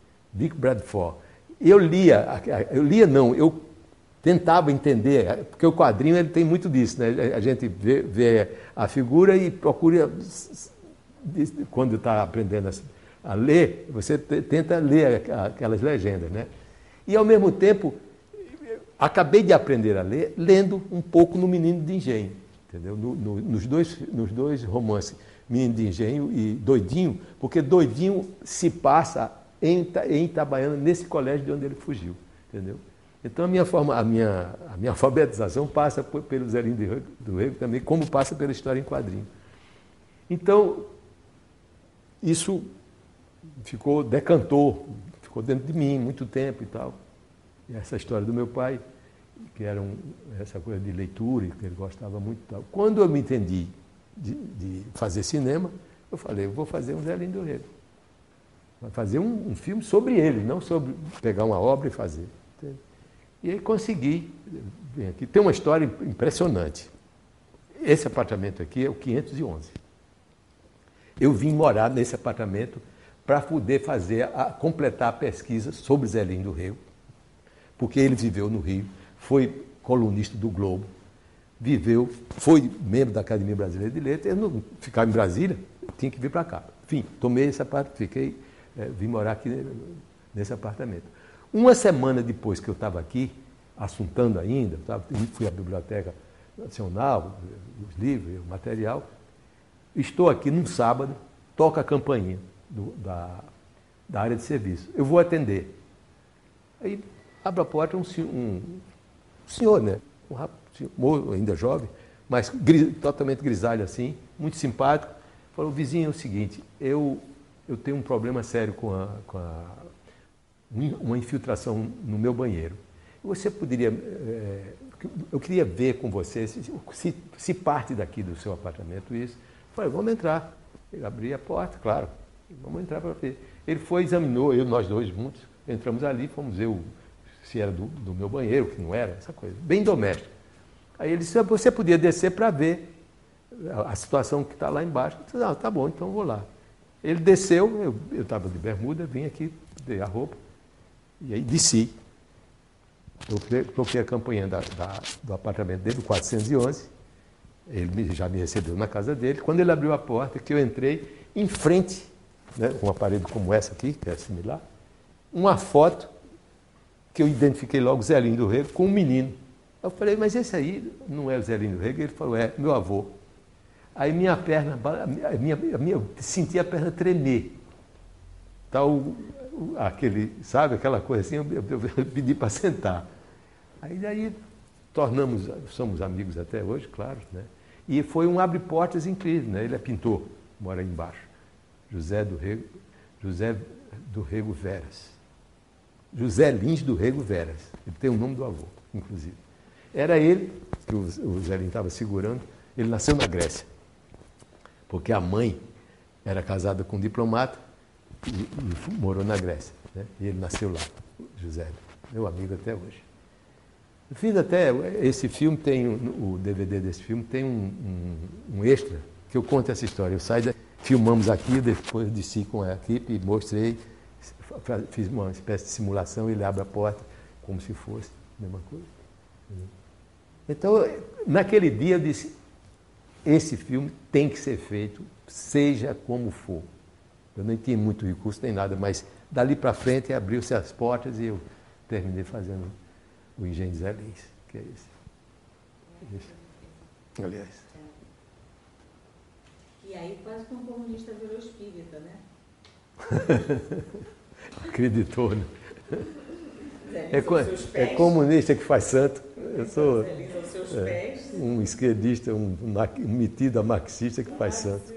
Eu tentava entender, porque o quadrinho ele tem muito disso, né? A gente vê a figura e procura, quando está aprendendo a ler, você tenta ler aquelas legendas, né? E, ao mesmo tempo, acabei de aprender a ler, lendo um pouco no Menino de Engenho, entendeu? Nos dois romances, Menino de Engenho e Doidinho, porque Doidinho se passa em Itabaiana, nesse colégio de onde ele fugiu, entendeu? Então, a minha alfabetização passa pelo Zé Lins do Rego também, como passa pela história em quadrinho. Então, isso decantou, ficou dentro de mim muito tempo e tal. E essa história do meu pai, que era essa coisa de leitura, que ele gostava muito e tal. Quando eu me entendi de fazer cinema, eu falei, eu vou fazer um Zé Lins do Rego. Vou fazer um filme sobre ele, não sobre pegar uma obra e fazer. Entende? E aí consegui. Aqui tem uma história impressionante. Esse apartamento aqui é o 511. Eu vim morar nesse apartamento para poder completar a pesquisa sobre Zé Lins do Rego, porque ele viveu no Rio, foi colunista do Globo, foi membro da Academia Brasileira de Letras, eu não ficava em Brasília, tinha que vir para cá. Enfim, tomei essa parte, vim morar aqui nesse apartamento. Uma semana depois que eu estava aqui, assuntando ainda, fui à Biblioteca Nacional, os livros, o material, estou aqui num sábado, toca a campainha da área de serviço. Eu vou atender. Aí abre a porta um senhor, né? Ainda jovem, mas totalmente grisalho assim, muito simpático. Falou: vizinho, é o seguinte, eu tenho um problema sério com uma infiltração no meu banheiro. Você poderia... eu queria ver com você se parte daqui do seu apartamento isso. Eu falei: vamos entrar. Ele abriu a porta, claro, vamos entrar para ver. Ele foi, examinou, nós dois juntos, entramos ali, fomos ver se era do meu banheiro, que não era, essa coisa, bem doméstico. Aí ele disse: você podia descer para ver a situação que está lá embaixo. Eu disse: tá bom, então eu vou lá. Ele desceu, eu estava de bermuda, vim aqui, dei a roupa, e aí desci. Eu toquei a campainha do apartamento dele, do 411, ele já me recebeu na casa dele. Quando ele abriu a porta, que eu entrei, em frente, né, com uma parede como essa aqui, que é similar, uma foto que eu identifiquei logo, Zé Lins do Rego, com um menino. Eu falei: mas esse aí não é o Zé Lins do Rego? Ele falou: é, meu avô. Aí minha perna, eu senti a perna tremer. Sabe, aquela coisa assim, eu pedi para sentar. Aí daí somos amigos até hoje, claro, né? E foi um abre-portas incrível, né? Ele é pintor, mora aí embaixo. José do Rego Veras. José Lins do Rego Veras. Ele tem o nome do avô, inclusive. Era ele, que o Zé Lins estava segurando, ele nasceu na Grécia. Porque a mãe era casada com um diplomata e morou na Grécia, né? E ele nasceu lá, José, meu amigo até hoje. Eu fiz até, esse filme tem, o DVD desse filme tem um extra, que eu conto essa história. Filmamos aqui, depois desci com a equipe e mostrei, fiz uma espécie de simulação, ele abre a porta como se fosse a mesma coisa. Então, naquele dia eu disse: esse filme tem que ser feito, seja como for. Eu nem tinha muito recurso nem nada, mas dali para frente abriu-se as portas e eu terminei fazendo o Engenho de Zé Lins, que é esse. Aliás. E aí quase que um comunista virou espírita, né? Acreditou, né? É comunista que faz santo. Eu sou um esquerdista, um metido marxista que faz santo.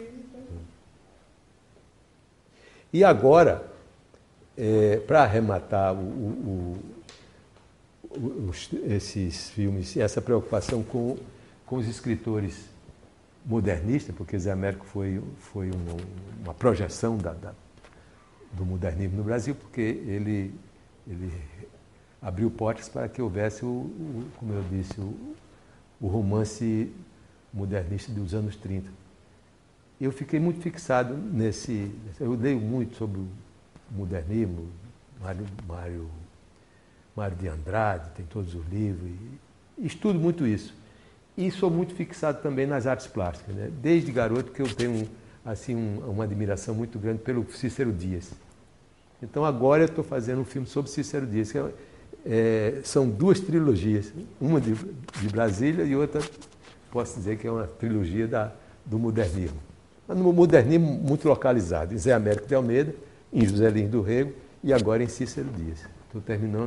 E agora, para arrematar esses filmes, essa preocupação com os escritores modernistas, porque Zé Américo foi uma projeção do modernismo no Brasil, porque ele abriu portas para que houvesse, como eu disse, o romance modernista dos anos 30. Eu fiquei muito fixado eu leio muito sobre o modernismo, Mário de Andrade, tem todos os livros, e estudo muito isso. E sou muito fixado também nas artes plásticas, né? Desde garoto que eu tenho assim, uma admiração muito grande pelo Cícero Dias. Então agora eu estou fazendo um filme sobre Cícero Dias, que são duas trilogias, uma de Brasília e outra, posso dizer que é uma trilogia do modernismo. No modernismo muito localizado, em Zé Américo de Almeida, em José Lins do Rego e agora em Cícero Dias. Estou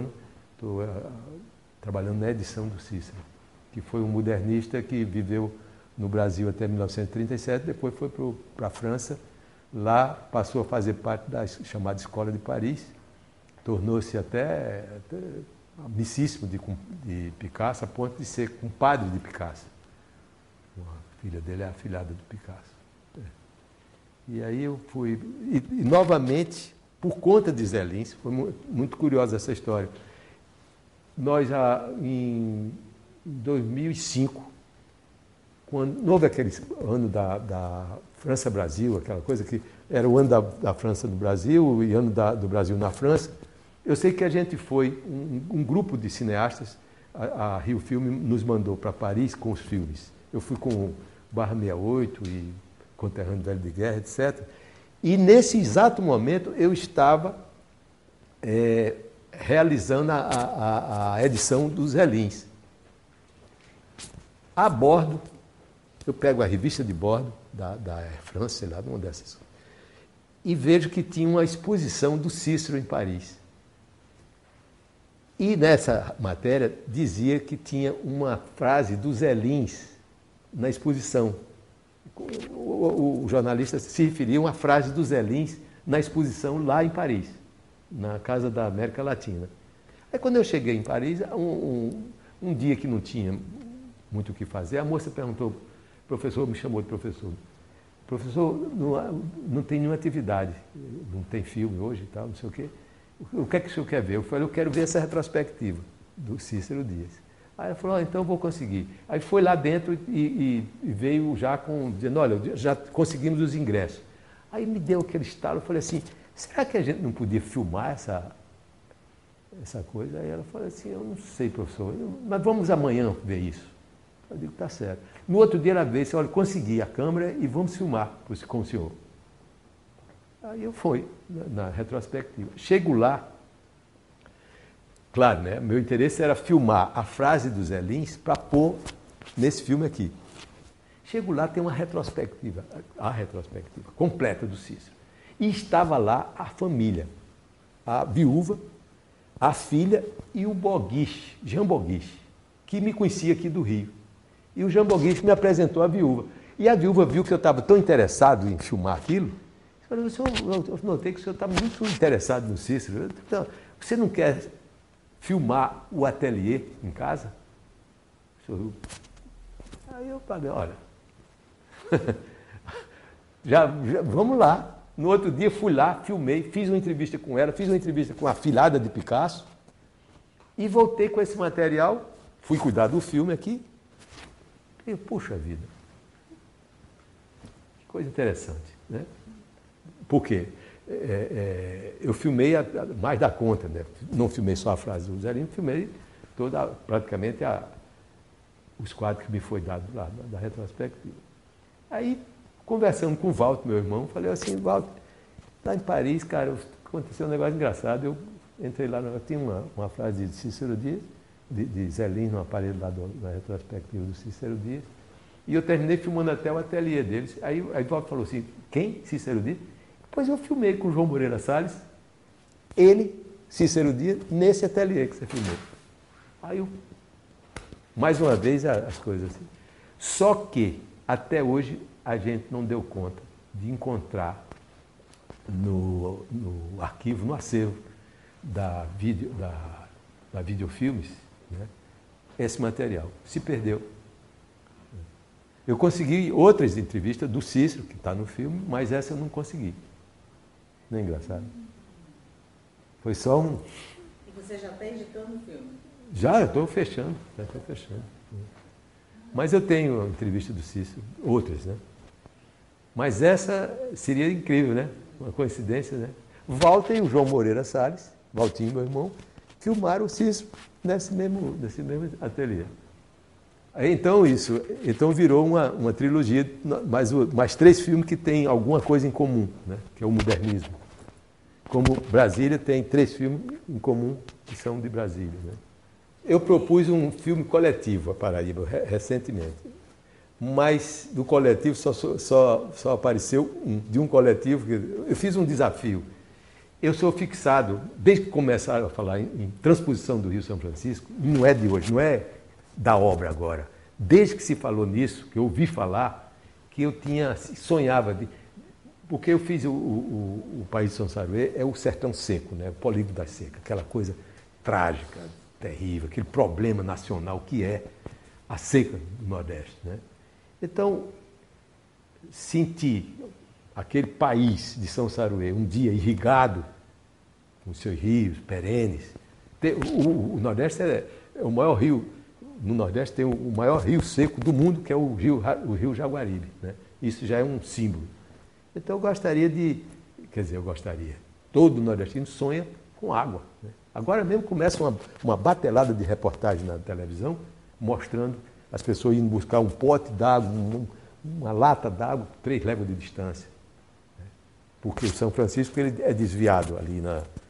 trabalhando na edição do Cícero, que foi um modernista que viveu no Brasil até 1937, depois foi para a França, lá passou a fazer parte da chamada Escola de Paris, tornou-se até amicíssimo de Picasso, a ponto de ser compadre de Picasso. A filha dele é afilhada do Picasso. E aí eu fui... E novamente, por conta de Zé Lins, foi muito curiosa essa história. Nós, em 2005, quando houve aquele ano da França-Brasil, aquela coisa que era o ano da França no Brasil e ano do Brasil na França. Eu sei que a gente foi, um grupo de cineastas, a Rio Filme nos mandou para Paris com os filmes. Eu fui com o Barra 68 e Conterrâneo Velho de Guerra, etc. E nesse exato momento eu estava realizando a edição dos Zé Lins. A bordo, eu pego a revista de bordo da Air France, sei lá, uma dessas, e vejo que tinha uma exposição do Cícero em Paris. E nessa matéria dizia que tinha uma frase do Zé Lins na exposição. O jornalista se referia a uma frase do Zé Lins na exposição lá em Paris, na Casa da América Latina. Aí quando eu cheguei em Paris, um dia que não tinha muito o que fazer, a moça perguntou, o professor me chamou de professor. Professor, não tem nenhuma atividade, não tem filme hoje e tal, não sei o quê. O que é que o senhor quer ver? Eu falei, eu quero ver essa retrospectiva do Cícero Dias. Aí ela falou, então eu vou conseguir. Aí foi lá dentro e veio já dizendo, olha, já conseguimos os ingressos. Aí me deu aquele estalo, eu falei assim, será que a gente não podia filmar essa coisa? Aí ela falou assim, eu não sei, professor, mas vamos amanhã ver isso. Eu digo, tá certo. No outro dia ela veio e disse, olha, consegui a câmera e vamos filmar com o senhor. Aí eu fui na retrospectiva. Chego lá, claro, né? Meu interesse era filmar a frase do Zé Lins para pôr nesse filme aqui. Chego lá, tem uma retrospectiva, a retrospectiva completa do Cícero. E estava lá a família, a viúva, a filha e o Boguiche, Jean Boguiche, que me conhecia aqui do Rio. E o Jean Boguiche me apresentou a viúva. E a viúva viu que eu estava tão interessado em filmar aquilo. Eu notei que o senhor está muito interessado no Cícero. Então, você não quer filmar o ateliê em casa? Aí eu falei, olha, já, vamos lá. No outro dia fui lá, filmei, fiz uma entrevista com ela, fiz uma entrevista com a filhada de Picasso e voltei com esse material, fui cuidar do filme aqui. E puxa vida, que coisa interessante, né? Por quê? Eu filmei mais da conta, né? Não filmei só a frase do Zé Lins, filmei praticamente os quadros que me foi dado lá da retrospectiva. Aí, conversando com o Walter, meu irmão, falei assim, Walter, lá em Paris, cara, aconteceu um negócio engraçado, eu entrei lá, tinha uma frase de Cícero Dias, de Zé Lins, no aparelho lá da retrospectiva do Cícero Dias, e eu terminei filmando até o ateliê deles. Aí o Walter falou assim, quem? Cícero Dias? Depois eu filmei com o João Moreira Salles, ele, Cícero Dias, nesse ateliê que você filmou. Aí eu, mais uma vez, as coisas assim. Só que, até hoje, a gente não deu conta de encontrar no arquivo, no acervo da Videofilmes, né, esse material. Se perdeu. Eu consegui outras entrevistas do Cícero, que está no filme, mas essa eu não consegui. Não é engraçado? Foi só um... E você já está editando o filme? Já estou fechando. Mas eu tenho entrevista do Cícero, outras, né? Mas essa seria incrível, né? Uma coincidência, né? Walter e o João Moreira Salles, Valtinho, meu irmão, filmaram o Cícero nesse mesmo ateliê. Então virou uma trilogia, mais 3 filmes que têm alguma coisa em comum, né? Que é o modernismo. Como Brasília tem 3 filmes em comum que são de Brasília, né? Eu propus um filme coletivo a Paraíba recentemente, mas do coletivo só apareceu de um coletivo. Eu fiz um desafio. Eu sou fixado, desde que começaram a falar em transposição do Rio São Francisco, não é de hoje, não é da obra agora. Desde que se falou nisso, que eu ouvi falar, que eu sonhava porque eu fiz o País de São Saruê, é o sertão seco, né? O polígono da seca, aquela coisa trágica, terrível, aquele problema nacional que é a seca do Nordeste, né? Então, sentir aquele país de São Saruê um dia irrigado com seus rios perenes. O Nordeste é o maior rio. No Nordeste tem o maior rio seco do mundo, que é o rio Jaguaribe, né? Isso já é um símbolo. Então eu gostaria todo nordestino sonha com água, né? Agora mesmo começa uma batelada de reportagem na televisão mostrando as pessoas indo buscar um pote d'água, uma lata d'água, 3 léguas de distância. Porque o São Francisco ele é desviado ali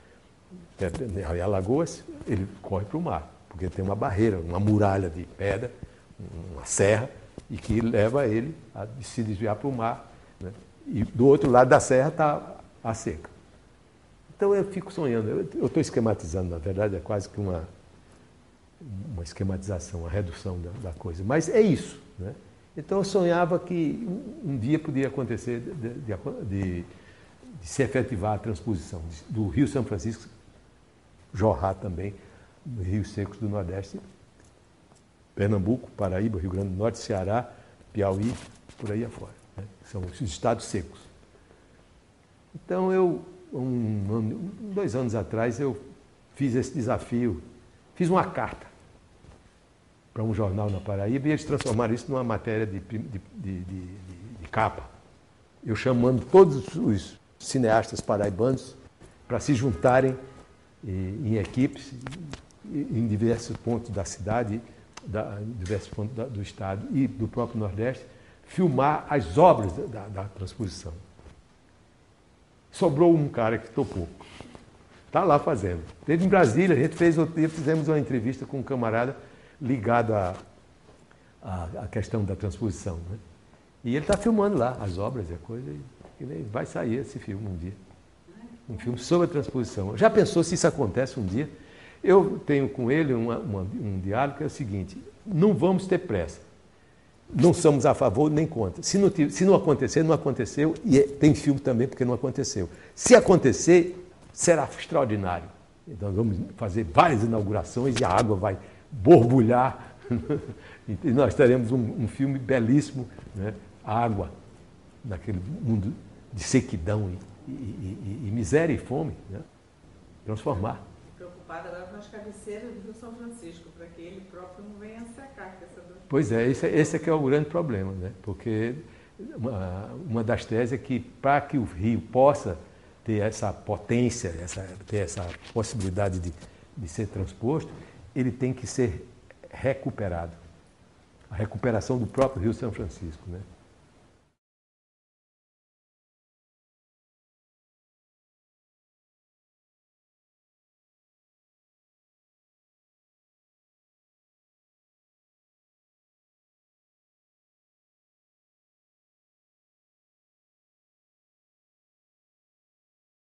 em Alagoas, ele corre para o mar, porque tem uma barreira, uma muralha de pedra, uma serra, e que leva ele a se desviar para o mar, né? E do outro lado da serra está a seca. Então eu fico sonhando, eu estou esquematizando, na verdade é quase que uma esquematização, uma redução da coisa, mas é isso, né? Então eu sonhava que um dia podia acontecer de se efetivar a transposição do Rio São Francisco jorrar também nos rios secos do Nordeste, Pernambuco, Paraíba, Rio Grande do Norte, Ceará, Piauí, por aí afora, né? São os estados secos. Então eu 2 anos atrás eu fiz esse desafio, fiz uma carta para um jornal na Paraíba e eles transformaram isso numa matéria de capa. Eu chamando todos os cineastas paraibanos para se juntarem em equipes em diversos pontos da cidade, em diversos pontos do estado e do próprio Nordeste, filmar as obras da transposição. Sobrou um cara que topou. Está lá fazendo. Teve em Brasília, a gente fizemos uma entrevista com um camarada ligado à questão da transposição, né? E ele está filmando lá as obras e a coisa, e vai sair esse filme um dia. Um filme sobre a transposição. Já pensou se isso acontece um dia? Eu tenho com ele um diálogo que é o seguinte: não vamos ter pressa. Não somos a favor nem contra. Se não acontecer, não aconteceu, e tem filme também porque não aconteceu. Se acontecer, será extraordinário. Então vamos fazer várias inaugurações e a água vai borbulhar. E nós teremos um filme belíssimo, né? A água, naquele mundo de sequidão e miséria e fome, né? Transformar. Preocupado agora com as cabeceiras do Rio São Francisco, para que ele próprio não venha secar com essa dor. Pois é, esse é que é o grande problema, né? Porque uma das teses é que para que o rio possa ter essa potência, ter essa possibilidade de ser transposto, ele tem que ser recuperado. A recuperação do próprio Rio São Francisco, né?